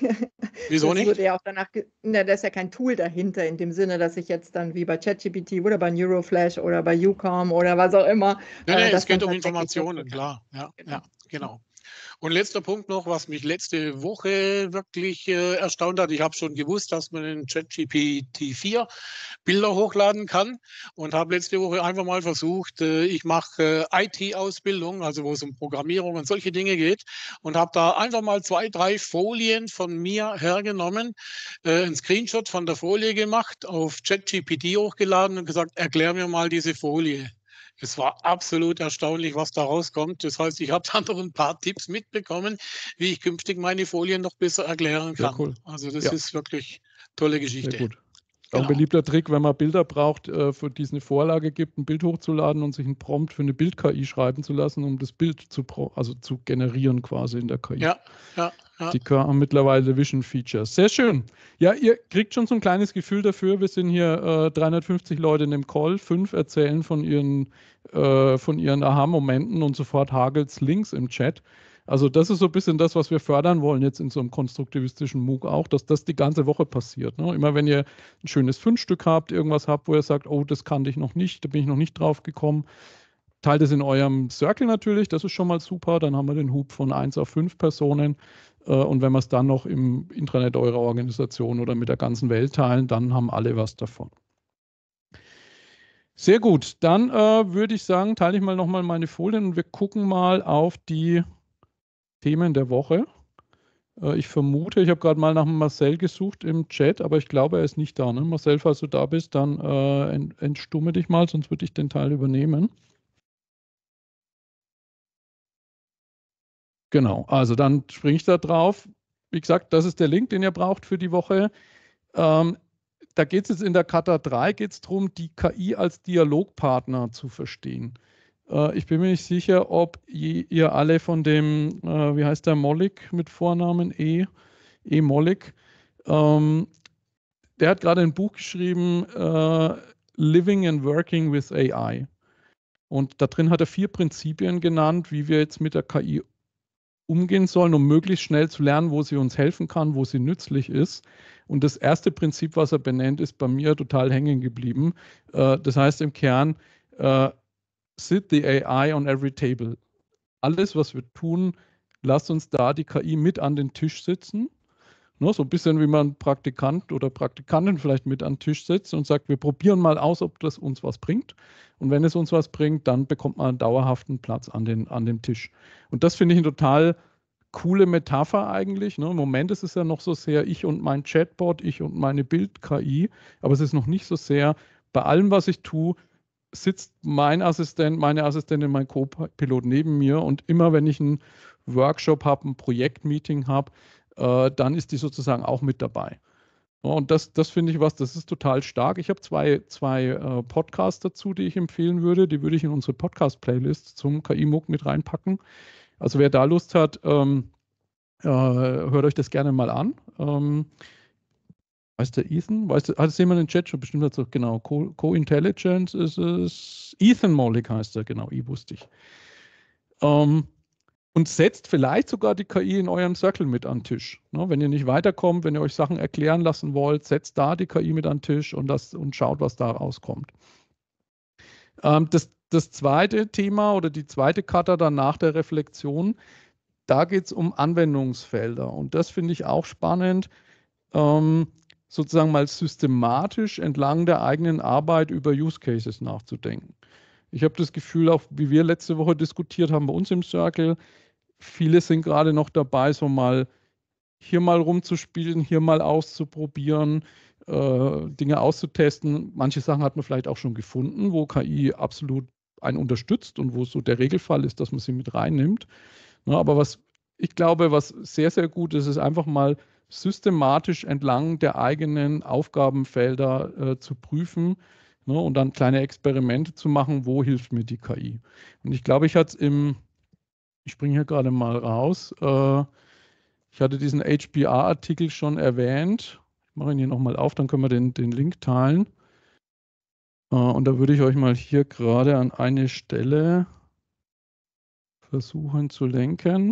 Wieso nicht?
Wurde ja auch danach, da ist ja kein Tool dahinter, in dem Sinne, dass ich jetzt dann wie bei ChatGPT oder bei Neuroflash oder bei UCOM oder was auch immer.
Nee, es geht um Informationen, klar. Ja, genau. Und letzter Punkt noch, was mich letzte Woche wirklich erstaunt hat. Ich habe schon gewusst, dass man in ChatGPT 4 Bilder hochladen kann und habe letzte Woche einfach mal versucht, ich mache IT-Ausbildung, also wo es um Programmierung und solche Dinge geht und habe da einfach mal 2, 3 Folien von mir hergenommen, einen Screenshot von der Folie gemacht, auf ChatGPT hochgeladen und gesagt, erklär mir mal diese Folie. Es war absolut erstaunlich, was da rauskommt. Das heißt, ich habe da noch ein paar Tipps mitbekommen, wie ich künftig meine Folien noch besser erklären kann.
Sehr cool.
Also das ist wirklich tolle Geschichte.
Sehr gut. Auch ein beliebter Trick, wenn man Bilder braucht, für die es eine Vorlage gibt, ein Bild hochzuladen und sich einen Prompt für eine Bild-KI schreiben zu lassen, um das Bild zu generieren quasi in der KI.
Ja.
Die haben mittlerweile Vision Features. Sehr schön. Ja, ihr kriegt schon so ein kleines Gefühl dafür. Wir sind hier 350 Leute in dem Call. 5 erzählen von ihren Aha-Momenten und sofort hagelt's Links im Chat. Also das ist so ein bisschen das, was wir fördern wollen jetzt in so einem konstruktivistischen MOOC auch, dass das die ganze Woche passiert. Ne? Immer wenn ihr ein schönes Fundstück habt, irgendwas habt, wo ihr sagt, oh, das kannte ich noch nicht, da bin ich noch nicht drauf gekommen, teilt es in eurem Circle natürlich, das ist schon mal super, dann haben wir den Hub von 1 auf 5 Personen und wenn wir es dann noch im Intranet eurer Organisation oder mit der ganzen Welt teilen, dann haben alle was davon. Sehr gut, dann würde ich sagen, teile ich mal nochmal meine Folien und wir gucken mal auf die Themen der Woche. Ich vermute, ich habe gerade mal nach Marcel gesucht im Chat, aber ich glaube, er ist nicht da. Ne? Marcel, falls du da bist, dann entstumme dich mal, sonst würde ich den Teil übernehmen. Genau, also dann springe ich da drauf. Wie gesagt, das ist der Link, den ihr braucht für die Woche. Da geht es jetzt in der Kata 3 geht's darum, die KI als Dialogpartner zu verstehen. Ich bin mir nicht sicher, ob ihr alle von dem, wie heißt der, Mollig mit Vornamen Mollig, der hat gerade ein Buch geschrieben, Living and Working with AI. Und da drin hat er 4 Prinzipien genannt, wie wir jetzt mit der KI umgehen sollen, um möglichst schnell zu lernen, wo sie uns helfen kann, wo sie nützlich ist. Und das erste Prinzip, was er benennt, ist bei mir total hängen geblieben. Das heißt im Kern, sit the AI on every table. Alles, was wir tun, lasst uns da die KI mit an den Tisch sitzen. Ne, so ein bisschen wie man Praktikant oder Praktikantin vielleicht mit an den Tisch sitzt und sagt, wir probieren mal aus, ob das uns was bringt. Und wenn es uns was bringt, dann bekommt man einen dauerhaften Platz an dem Tisch. Und das finde ich eine total coole Metapher eigentlich. Ne? Im Moment ist es ja noch so sehr ich und mein Chatbot, ich und meine Bild-KI, aber es ist noch nicht so sehr, bei allem, was ich tue, sitzt mein Assistent, meine Assistentin, mein Co-Pilot neben mir und immer wenn ich einen Workshop habe, ein Projektmeeting habe, dann ist die sozusagen auch mit dabei. Und das finde ich das ist total stark. Ich habe zwei Podcasts dazu, die ich empfehlen würde. Die würde ich in unsere Podcast-Playlist zum KI-MOOC mit reinpacken. Also wer da Lust hat, hört euch das gerne mal an. Weiß der Ethan? Hat es jemand in den Chat schon bestimmt dazu? Genau, Co-Intelligence ist es. Ethan Mollig heißt er, genau, wusste ich. Und setzt vielleicht sogar die KI in eurem Circle mit an den Tisch. Ne, wenn ihr nicht weiterkommt, wenn ihr euch Sachen erklären lassen wollt, setzt da die KI mit an den Tisch und schaut, was da rauskommt. Das zweite Thema oder die zweite Kata dann nach der Reflexion, da geht es um Anwendungsfelder. Und das finde ich auch spannend, sozusagen mal systematisch entlang der eigenen Arbeit über Use Cases nachzudenken. Ich habe das Gefühl, auch wie wir letzte Woche diskutiert haben bei uns im Circle, viele sind gerade noch dabei, so mal hier mal rumzuspielen, hier mal auszuprobieren, Dinge auszutesten. Manche Sachen hat man vielleicht auch schon gefunden, wo KI absolut einen unterstützt und wo so der Regelfall ist, dass man sie mit reinnimmt. Ja, aber ich glaube, was sehr, sehr gut ist, ist einfach mal systematisch entlang der eigenen Aufgabenfelder zu prüfen, ne, und dann kleine Experimente zu machen, wo hilft mir die KI. Und ich glaube, ich springe hier gerade mal raus, ich hatte diesen HBR-Artikel schon erwähnt. Ich mache ihn hier nochmal auf, dann können wir den Link teilen. Und da würde ich euch mal hier gerade an eine Stelle versuchen zu lenken.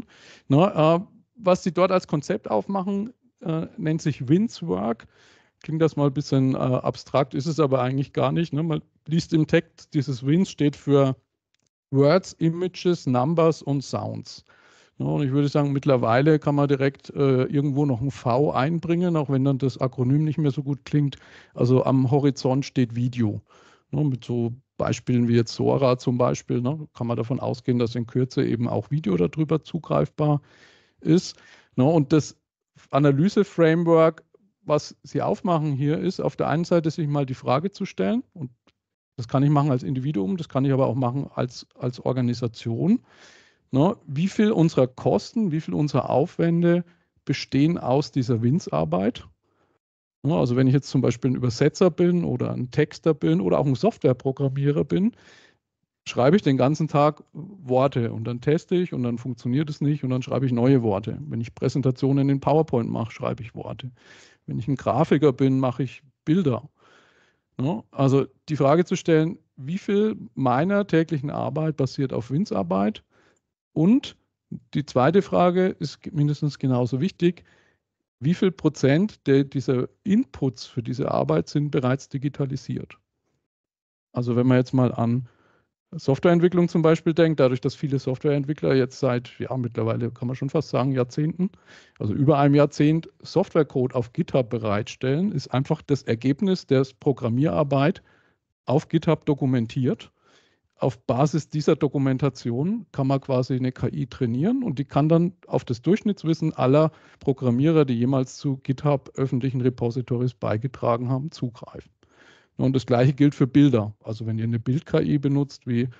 Was sie dort als Konzept aufmachen, nennt sich WINS-Work. Klingt das mal ein bisschen abstrakt, ist es aber eigentlich gar nicht. Ne? Man liest im Text, dieses WINS steht für Words, Images, Numbers und Sounds. Ja, und ich würde sagen, mittlerweile kann man direkt irgendwo noch ein V einbringen, auch wenn dann das Akronym nicht mehr so gut klingt. Also am Horizont steht Video. Ne, mit so Beispielen wie jetzt Sora zum Beispiel, ne, kann man davon ausgehen, dass in Kürze eben auch Video darüber zugreifbar ist. Ne, und das Analyse-Framework, was sie aufmachen hier, ist auf der einen Seite sich mal die Frage zu stellen, und das kann ich machen als Individuum, das kann ich aber auch machen als Organisation. Ne, wie viel unserer Kosten, wie viel unserer Aufwände bestehen aus dieser WINS-Arbeit? Ne, also wenn ich jetzt zum Beispiel ein Übersetzer bin oder ein Texter bin oder auch ein Softwareprogrammierer bin, schreibe ich den ganzen Tag Worte und dann teste ich und dann funktioniert es nicht und dann schreibe ich neue Worte. Wenn ich Präsentationen in PowerPoint mache, schreibe ich Worte. Wenn ich ein Grafiker bin, mache ich Bilder. Ne, also die Frage zu stellen, wie viel meiner täglichen Arbeit basiert auf WINS-Arbeit? Und die zweite Frage ist mindestens genauso wichtig. Wie viel Prozent dieser Inputs für diese Arbeit sind bereits digitalisiert? Also wenn man jetzt mal an Softwareentwicklung zum Beispiel denkt, dadurch, dass viele Softwareentwickler jetzt seit, mittlerweile kann man schon fast sagen, Jahrzehnten, also über einem Jahrzehnt Softwarecode auf GitHub bereitstellen, ist einfach das Ergebnis der Programmierarbeit auf GitHub dokumentiert. Auf Basis dieser Dokumentation kann man quasi eine KI trainieren und die kann dann auf das Durchschnittswissen aller Programmierer, die jemals zu GitHub öffentlichen Repositories beigetragen haben, zugreifen. Und das Gleiche gilt für Bilder. Also wenn ihr eine Bild-KI benutzt, wie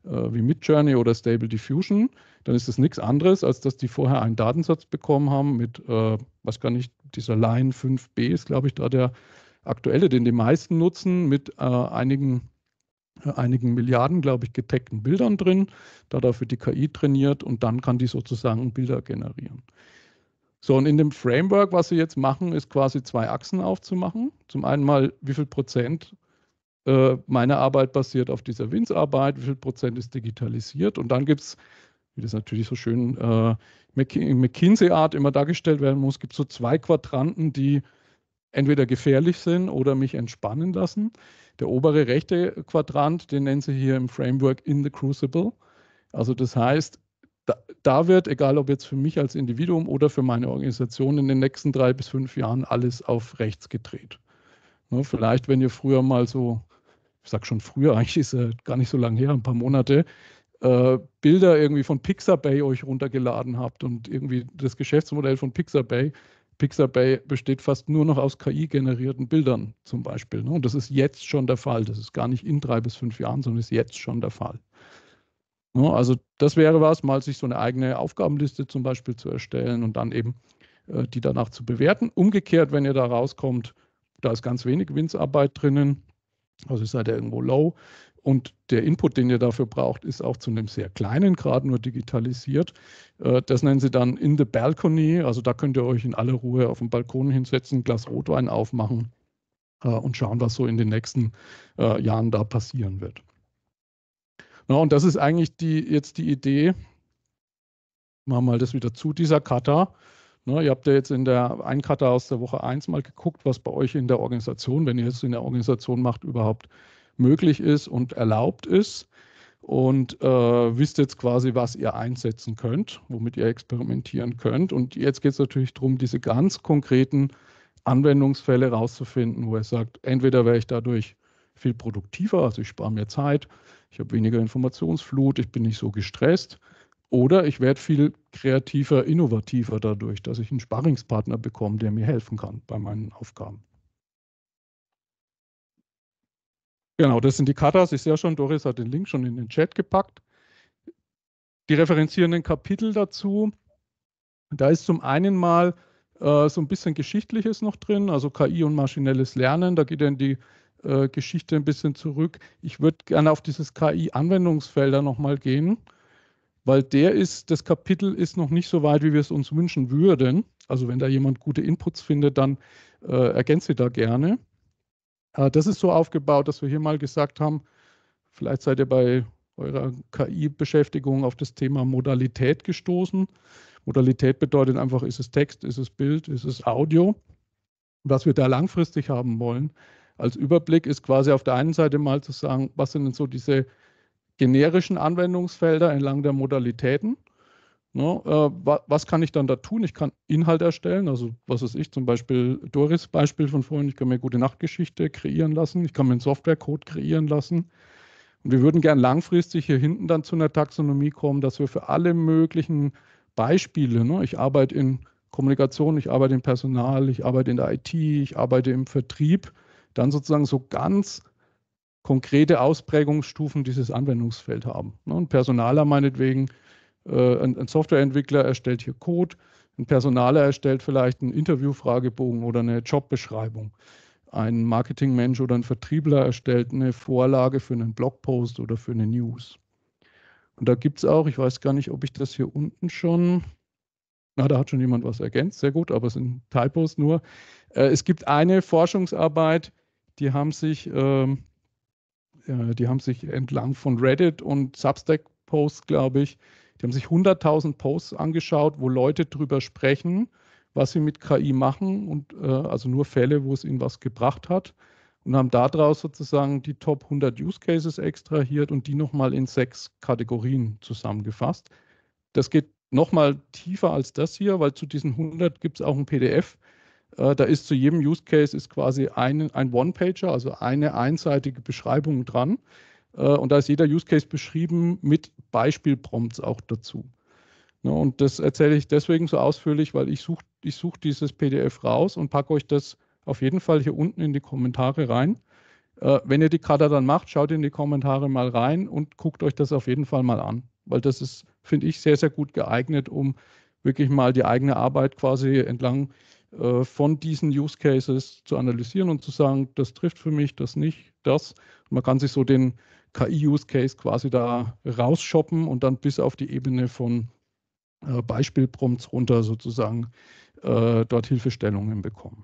wie Midjourney oder Stable Diffusion, dann ist das nichts anderes, als dass die vorher einen Datensatz bekommen haben mit, was kann ich, dieser Line 5b ist, glaube ich, da der aktuelle, den die meisten nutzen, mit einigen Milliarden, glaube ich, getagten Bildern drin, da dafür die KI trainiert und dann kann die sozusagen Bilder generieren. So, und in dem Framework, was Sie jetzt machen, ist quasi 2 Achsen aufzumachen. Zum einen mal, wie viel Prozent meiner Arbeit basiert auf dieser WINS-Arbeit, wie viel Prozent ist digitalisiert und dann gibt es, wie das natürlich so schön McKinsey-Art immer dargestellt werden muss, gibt es so 2 Quadranten, die entweder gefährlich sind oder mich entspannen lassen. Der obere rechte Quadrant, den nennen Sie hier im Framework in the Crucible. Also das heißt, da wird, egal ob jetzt für mich als Individuum oder für meine Organisation, in den nächsten 3 bis 5 Jahren alles auf rechts gedreht. Ne, vielleicht, wenn ihr früher mal so, ich sage schon früher, eigentlich ist es gar nicht so lange her, ein paar Monate, Bilder irgendwie von Pixabay euch runtergeladen habt und irgendwie das Geschäftsmodell von Pixabay besteht fast nur noch aus KI-generierten Bildern zum Beispiel. Ne? Und das ist jetzt schon der Fall. Das ist gar nicht in 3 bis 5 Jahren, sondern ist jetzt schon der Fall. Ne? Also das wäre was, mal sich so eine eigene Aufgabenliste zum Beispiel zu erstellen und dann eben die danach zu bewerten. Umgekehrt, wenn ihr da rauskommt, da ist ganz wenig WINS-Arbeit drinnen, also seid ihr irgendwo low und der Input, den ihr dafür braucht, ist auch zu einem sehr kleinen Grad nur digitalisiert. Das nennen sie dann in the balcony, also da könnt ihr euch in aller Ruhe auf den Balkon hinsetzen, ein Glas Rotwein aufmachen und schauen, was so in den nächsten Jahren da passieren wird. Na, und das ist eigentlich jetzt die Idee, machen wir mal das wieder zu, dieser Kata. Ne, ihr habt ja jetzt in der einen Kata aus der Woche 1 mal geguckt, was bei euch in der Organisation, wenn ihr es in der Organisation macht, überhaupt möglich ist und erlaubt ist. Und wisst jetzt quasi, was ihr einsetzen könnt, womit ihr experimentieren könnt. Und jetzt geht es natürlich darum, diese ganz konkreten Anwendungsfälle rauszufinden, wo ihr sagt, entweder wäre ich dadurch viel produktiver, also ich spare mir Zeit, ich habe weniger Informationsflut, ich bin nicht so gestresst. Oder ich werde viel kreativer, innovativer dadurch, dass ich einen Sparringspartner bekomme, der mir helfen kann bei meinen Aufgaben. Genau, das sind die Katas. Ich sehe schon, Doris hat den Link schon in den Chat gepackt. Die referenzierenden Kapitel dazu. Da ist zum einen mal so ein bisschen Geschichtliches noch drin, also KI und maschinelles Lernen. Da geht dann die Geschichte ein bisschen zurück. Ich würde gerne auf dieses KI-Anwendungsfelder nochmal gehen, weil das Kapitel ist noch nicht so weit, wie wir es uns wünschen würden. Also wenn da jemand gute Inputs findet, dann ergänzt sie da gerne. Das ist so aufgebaut, dass wir hier mal gesagt haben, vielleicht seid ihr bei eurer KI-Beschäftigung auf das Thema Modalität gestoßen. Modalität bedeutet einfach, ist es Text, ist es Bild, ist es Audio. Was wir da langfristig haben wollen, als Überblick ist quasi auf der einen Seite mal zu sagen, was sind denn so diese generischen Anwendungsfelder entlang der Modalitäten. Ne, was kann ich dann da tun? Ich kann Inhalt erstellen, also was weiß ich, zum Beispiel Doris Beispiel von vorhin, ich kann mir gute Nachtgeschichte kreieren lassen, ich kann mir einen Softwarecode kreieren lassen. Und wir würden gern langfristig hier hinten dann zu einer Taxonomie kommen, dass wir für alle möglichen Beispiele, ne, ich arbeite in Kommunikation, ich arbeite im Personal, ich arbeite in der IT, ich arbeite im Vertrieb, dann sozusagen so ganz konkrete Ausprägungsstufen dieses Anwendungsfeld haben. Ein Personaler meinetwegen, ein Softwareentwickler erstellt hier Code, ein Personaler erstellt vielleicht einen Interviewfragebogen oder eine Jobbeschreibung. Ein Marketingmensch oder ein Vertriebler erstellt eine Vorlage für einen Blogpost oder für eine News. Und da gibt es auch, ich weiß gar nicht, ob ich das hier unten schon, da hat schon jemand was ergänzt, sehr gut, aber es sind Typos nur. Es gibt eine Forschungsarbeit, die haben sich entlang von Reddit und Substack-Posts, glaube ich, die haben sich 100.000 Posts angeschaut, wo Leute drüber sprechen, was sie mit KI machen, und also nur Fälle, wo es ihnen was gebracht hat, und haben daraus sozusagen die Top 100 Use Cases extrahiert und die nochmal in 6 Kategorien zusammengefasst. Das geht nochmal tiefer als das hier, weil zu diesen 100 gibt es auch ein PDF. Da ist zu jedem Use Case ist quasi ein One-Pager, also eine einseitige Beschreibung dran. Und da ist jeder Use Case beschrieben mit Beispielprompts auch dazu. Ja, und das erzähle ich deswegen so ausführlich, weil ich suche dieses PDF raus und packe euch das auf jeden Fall hier unten in die Kommentare rein. Wenn ihr die Kata dann macht, schaut in die Kommentare mal rein und guckt euch das auf jeden Fall mal an, weil das ist, finde ich, sehr, sehr gut geeignet, um wirklich mal die eigene Arbeit quasi entlang von diesen Use Cases zu analysieren und zu sagen, das trifft für mich, das nicht, das. Und man kann sich so den KI-Use Case quasi da rausshoppen und dann bis auf die Ebene von Beispielprompts runter sozusagen dort Hilfestellungen bekommen.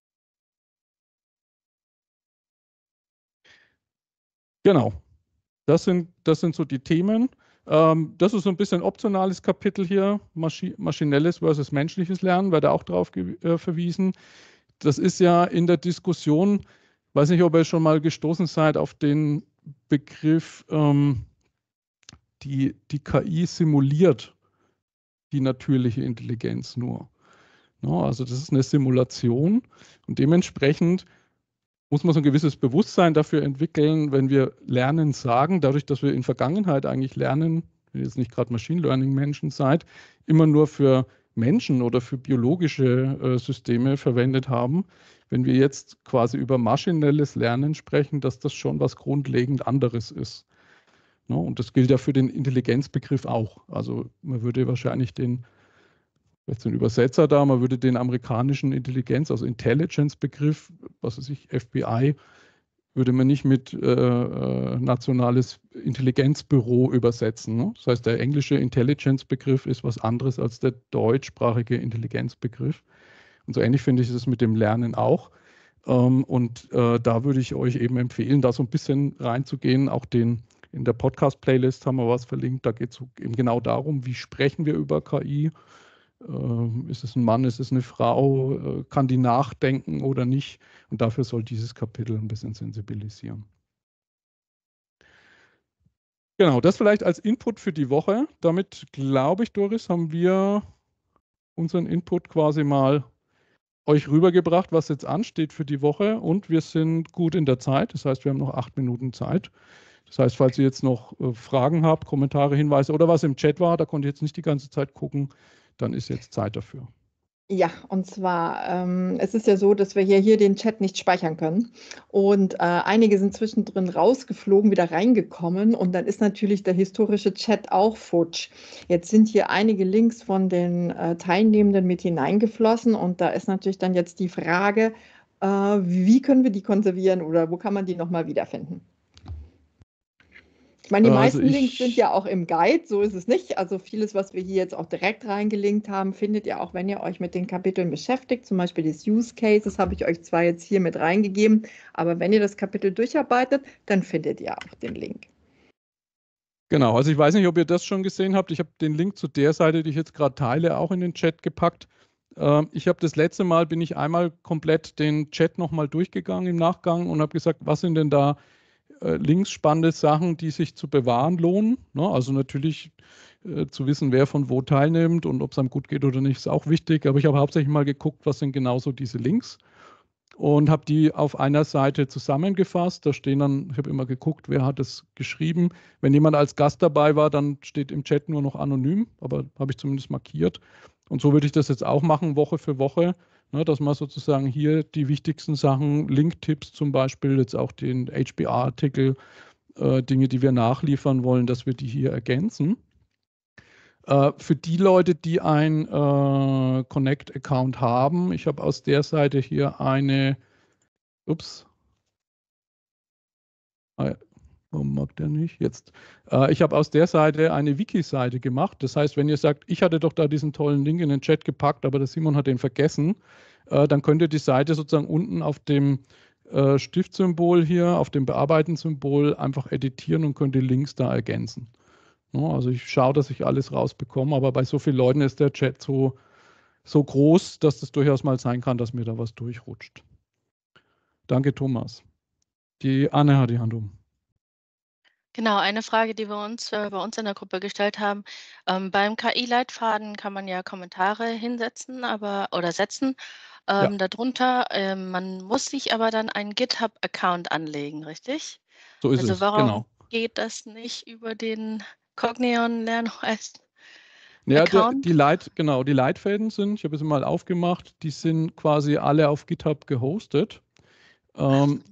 Genau, das sind so die Themen. Das ist so ein bisschen ein optionales Kapitel hier, maschinelles versus menschliches Lernen, wird da auch drauf verwiesen. Das ist ja in der Diskussion, weiß nicht, ob ihr schon mal gestoßen seid auf den Begriff, die KI simuliert die natürliche Intelligenz nur. No, also das ist eine Simulation und dementsprechend muss man so ein gewisses Bewusstsein dafür entwickeln, wenn wir Lernen sagen, dadurch, dass wir in Vergangenheit eigentlich lernen, wenn ihr jetzt nicht gerade Machine Learning Menschen seid, immer nur für Menschen oder für biologische Systeme verwendet haben. Wenn wir jetzt quasi über maschinelles Lernen sprechen, dass das schon was grundlegend anderes ist. No, und das gilt ja für den Intelligenzbegriff auch. Also man würde wahrscheinlich jetzt den Übersetzer da, man würde den amerikanischen Intelligenz, also Intelligence-Begriff, was weiß ich, FBI, würde man nicht mit nationales Intelligenzbüro übersetzen. Ne? Das heißt, der englische Intelligence-Begriff ist was anderes als der deutschsprachige Intelligenzbegriff. Und so ähnlich finde ich es mit dem Lernen auch. Da würde ich euch eben empfehlen, da so ein bisschen reinzugehen. Auch in der Podcast-Playlist haben wir was verlinkt. Da geht es eben genau darum, wie sprechen wir über KI. Ist es ein Mann, ist es eine Frau, kann die nachdenken oder nicht? Und dafür soll dieses Kapitel ein bisschen sensibilisieren. Genau, das vielleicht als Input für die Woche. Damit, glaube ich, Doris, haben wir unseren Input quasi mal euch rübergebracht, was jetzt ansteht für die Woche. Und wir sind gut in der Zeit. Das heißt, wir haben noch 8 Minuten Zeit. Das heißt, falls ihr jetzt noch Fragen habt, Kommentare, Hinweise oder was im Chat war, da konnte ich jetzt nicht die ganze Zeit gucken, dann ist jetzt Zeit dafür.
Ja, und zwar, es ist ja so, dass wir hier den Chat nicht speichern können. Und einige sind zwischendrin rausgeflogen, wieder reingekommen. Und dann ist natürlich der historische Chat auch futsch. Jetzt sind hier einige Links von den Teilnehmenden mit hineingeflossen. Und da ist natürlich dann jetzt die Frage, wie können wir die konservieren oder wo kann man die nochmal wiederfinden? Ich meine, die meisten Links sind ja auch im Guide, so ist es nicht. Also vieles, was wir hier jetzt auch direkt reingelinkt haben, findet ihr auch, wenn ihr euch mit den Kapiteln beschäftigt. Zum Beispiel des Use Cases habe ich euch zwar jetzt hier mit reingegeben, aber wenn ihr das Kapitel durcharbeitet, dann findet ihr auch den Link.
Genau, also ich weiß nicht, ob ihr das schon gesehen habt. Ich habe den Link zu der Seite, die ich jetzt gerade teile, auch in den Chat gepackt. Ich habe das letzte Mal, bin ich einmal komplett den Chat nochmal durchgegangen im Nachgang und habe gesagt, was sind denn da links spannende Sachen, die sich zu bewahren lohnen. Ne? Also natürlich zu wissen, wer von wo teilnimmt und ob es einem gut geht oder nicht, ist auch wichtig. Aber ich habe hauptsächlich mal geguckt, was sind genauso diese Links und habe die auf einer Seite zusammengefasst. Da stehen dann, ich habe immer geguckt, wer hat es geschrieben. Wenn jemand als Gast dabei war, dann steht im Chat nur noch anonym, aber habe ich zumindest markiert. Und so würde ich das jetzt auch machen, Woche für Woche. Ne, dass man sozusagen hier die wichtigsten Sachen, Link-Tipps zum Beispiel, jetzt auch den HBR-Artikel, Dinge, die wir nachliefern wollen, dass wir die hier ergänzen. Für die Leute, die ein Connect-Account haben, ich habe aus der Seite hier eine, warum mag der nicht? Jetzt. Ich habe aus der Seite eine Wiki-Seite gemacht. Das heißt, wenn ihr sagt, ich hatte doch da diesen tollen Link in den Chat gepackt, aber der Simon hat den vergessen, dann könnt ihr die Seite sozusagen unten auf dem Stiftsymbol hier, auf dem Bearbeiten-Symbol einfach editieren und könnt die Links da ergänzen. Ja, also ich schaue, dass ich alles rausbekomme, aber bei so vielen Leuten ist der Chat so groß, dass das durchaus mal sein kann, dass mir da was durchrutscht. Danke, Thomas. Die Anne hat die Hand um.
Genau, eine Frage, die wir uns bei uns in der Gruppe gestellt haben. Beim KI-Leitfaden kann man ja Kommentare hinsetzen, oder setzen. Darunter, man muss sich aber dann einen GitHub-Account anlegen, richtig?
So ist
Also
es,
warum
genau.
geht das nicht über den Cognion LernOS
Ja,
Account?
die Leitfäden sind, ich habe es mal aufgemacht, die sind quasi alle auf GitHub gehostet. Und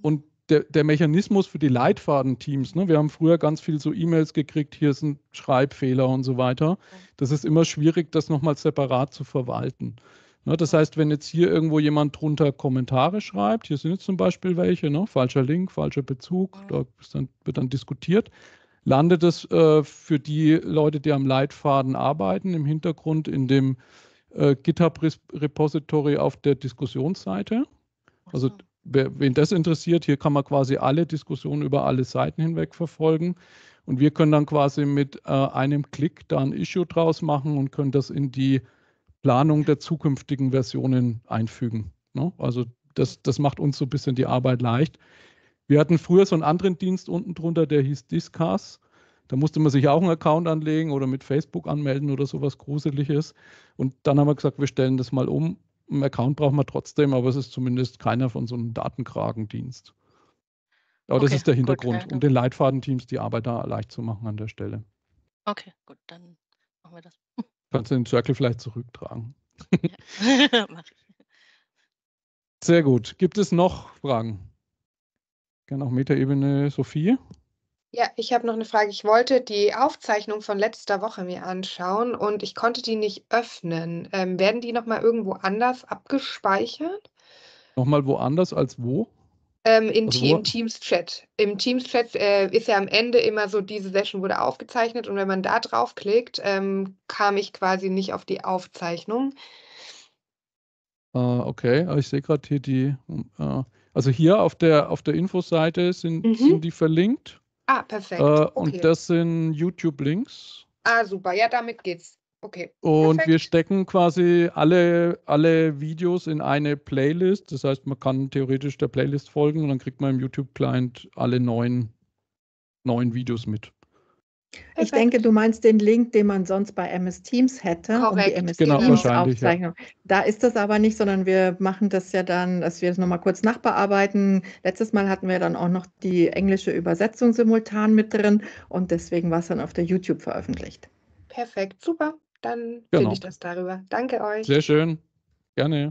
der Mechanismus für die Leitfadenteams, ne? Wir haben früher ganz viel so E-Mails gekriegt, hier sind Schreibfehler und so weiter. Das ist immer schwierig, das nochmal separat zu verwalten. Ne? Das heißt, wenn jetzt hier irgendwo jemand drunter Kommentare schreibt, hier sind jetzt zum Beispiel welche, ne? Falscher Link, falscher Bezug, da wird dann diskutiert, landet es für die Leute, die am Leitfaden arbeiten, im Hintergrund in dem GitHub-Repository auf der Diskussionsseite. Also wen das interessiert, hier kann man quasi alle Diskussionen über alle Seiten hinweg verfolgen. Und wir können dann quasi mit einem Klick da ein Issue draus machen und können das in die Planung der zukünftigen Versionen einfügen. Ne? Also das macht uns so ein bisschen die Arbeit leicht. Wir hatten früher so einen anderen Dienst unten drunter, der hieß Discuss. Da musste man sich auch einen Account anlegen oder mit Facebook anmelden oder sowas Gruseliges. Und dann haben wir gesagt, wir stellen das mal um. Einen Account brauchen wir trotzdem, aber es ist zumindest keiner von so einem Datenkragendienst. Aber das ist der Hintergrund,
gut,
um den Leitfadenteams die Arbeit da leicht zu machen an der Stelle.
Okay, gut, dann machen wir das.
Kannst du den Circle vielleicht zurücktragen.
Ja. Mach ich.
Sehr gut. Gibt es noch Fragen? Gerne auf Metaebene, Sophie.
Ja, ich habe noch eine Frage. Ich wollte die Aufzeichnung von letzter Woche mir anschauen und ich konnte die nicht öffnen. Werden die nochmal irgendwo anders abgespeichert?
Nochmal woanders als wo?
Im
Also wo?
Teams-Chat. Im Teams-Chat ist ja am Ende immer so, diese Session wurde aufgezeichnet und wenn man da draufklickt, kam ich quasi nicht auf die Aufzeichnung.
Okay, ich sehe gerade hier die, also hier auf der Infoseite sind die verlinkt.
Ah, perfekt. Okay.
Und das sind YouTube-Links.
Ah, super. Ja, damit geht's. Okay.
Und
Perfekt.
wir stecken quasi alle Videos in eine Playlist. Das heißt, man kann theoretisch der Playlist folgen und dann kriegt man im YouTube-Client alle neuen Videos mit.
Ich denke, du meinst den Link, den man sonst bei MS Teams hätte, um die
Korrekt.
MS
Genau,
Teams
wahrscheinlich, ja.
Aufzeichnung. Da ist das aber nicht, sondern wir machen das ja dann, dass wir es nochmal kurz nachbearbeiten. Letztes Mal hatten wir dann auch noch die englische Übersetzung simultan mit drin und deswegen war es dann auf der YouTube veröffentlicht.
Perfekt. Super. Dann finde
Genau.
ich das darüber. Danke euch.
Sehr schön. Gerne.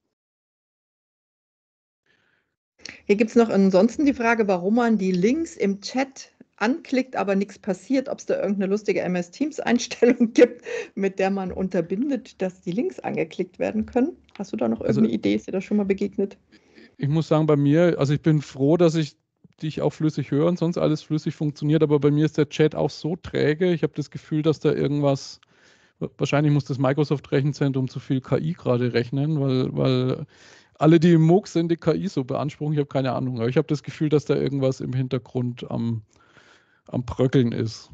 Hier gibt es noch ansonsten die Frage, warum man die Links im Chat anklickt, aber nichts passiert, ob es da irgendeine lustige MS Teams Einstellung gibt, mit der man unterbindet, dass die Links angeklickt werden können. Hast du da noch irgendeine Idee? Ist dir das schon mal begegnet?
Ich muss sagen, bei mir, also ich bin froh, dass ich dich auch flüssig höre und sonst alles flüssig funktioniert, aber bei mir ist der Chat auch so träge. Ich habe das Gefühl, dass da irgendwas, wahrscheinlich muss das Microsoft Rechenzentrum zu viel KI gerade rechnen, weil alle, die im MOOC sind, die KI so beanspruchen. Ich habe keine Ahnung, aber ich habe das Gefühl, dass da irgendwas im Hintergrund am Bröckeln ist.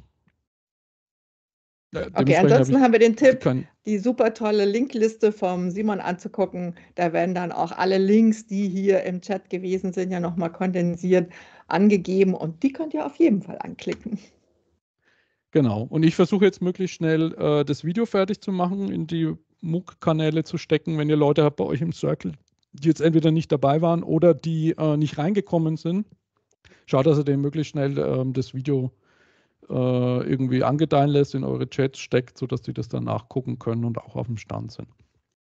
Okay, ansonsten haben wir den Tipp, die super tolle Linkliste vom Simon anzugucken. Da werden dann auch alle Links, die hier im Chat gewesen sind, ja nochmal kondensiert angegeben und die könnt ihr auf jeden Fall anklicken.
Genau. Und ich versuche jetzt möglichst schnell das Video fertig zu machen, in die MOOC-Kanäle zu stecken, wenn ihr Leute habt bei euch im Circle, die jetzt entweder nicht dabei waren oder die nicht reingekommen sind. Schaut, dass ihr den möglichst schnell das Video irgendwie angedeihen lässt, in eure Chats steckt, sodass die das dann nachgucken können und auch auf dem Stand sind.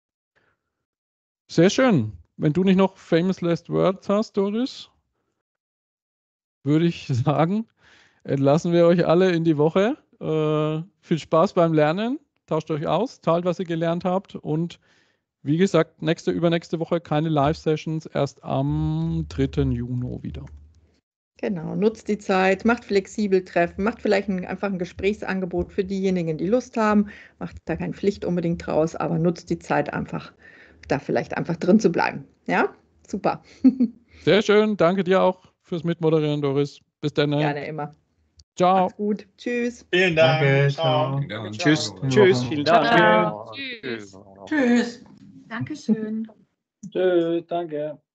Sehr schön. Wenn du nicht noch famous last words hast, Doris, würde ich sagen, entlassen wir euch alle in die Woche. Viel Spaß beim Lernen. Tauscht euch aus, teilt, was ihr gelernt habt und wie gesagt, übernächste Woche keine Live-Sessions, erst am 3. Juni wieder.
Genau, nutzt die Zeit, macht flexibel Treffen, macht vielleicht einfach ein Gesprächsangebot für diejenigen, die Lust haben, macht da keine Pflicht unbedingt draus, aber nutzt die Zeit einfach, da vielleicht einfach drin zu bleiben. Ja, super.
Sehr schön, danke dir auch fürs Mitmoderieren, Doris. Bis dann.
Gerne immer.
Ciao.
Macht's gut. Tschüss.
Vielen Dank.
Danke,
Ciao.
ciao.
Tschüss. Tschüss. Vielen Dank.
Ciao.
Tschüss. Tschüss. Dankeschön.
Tschüss, danke.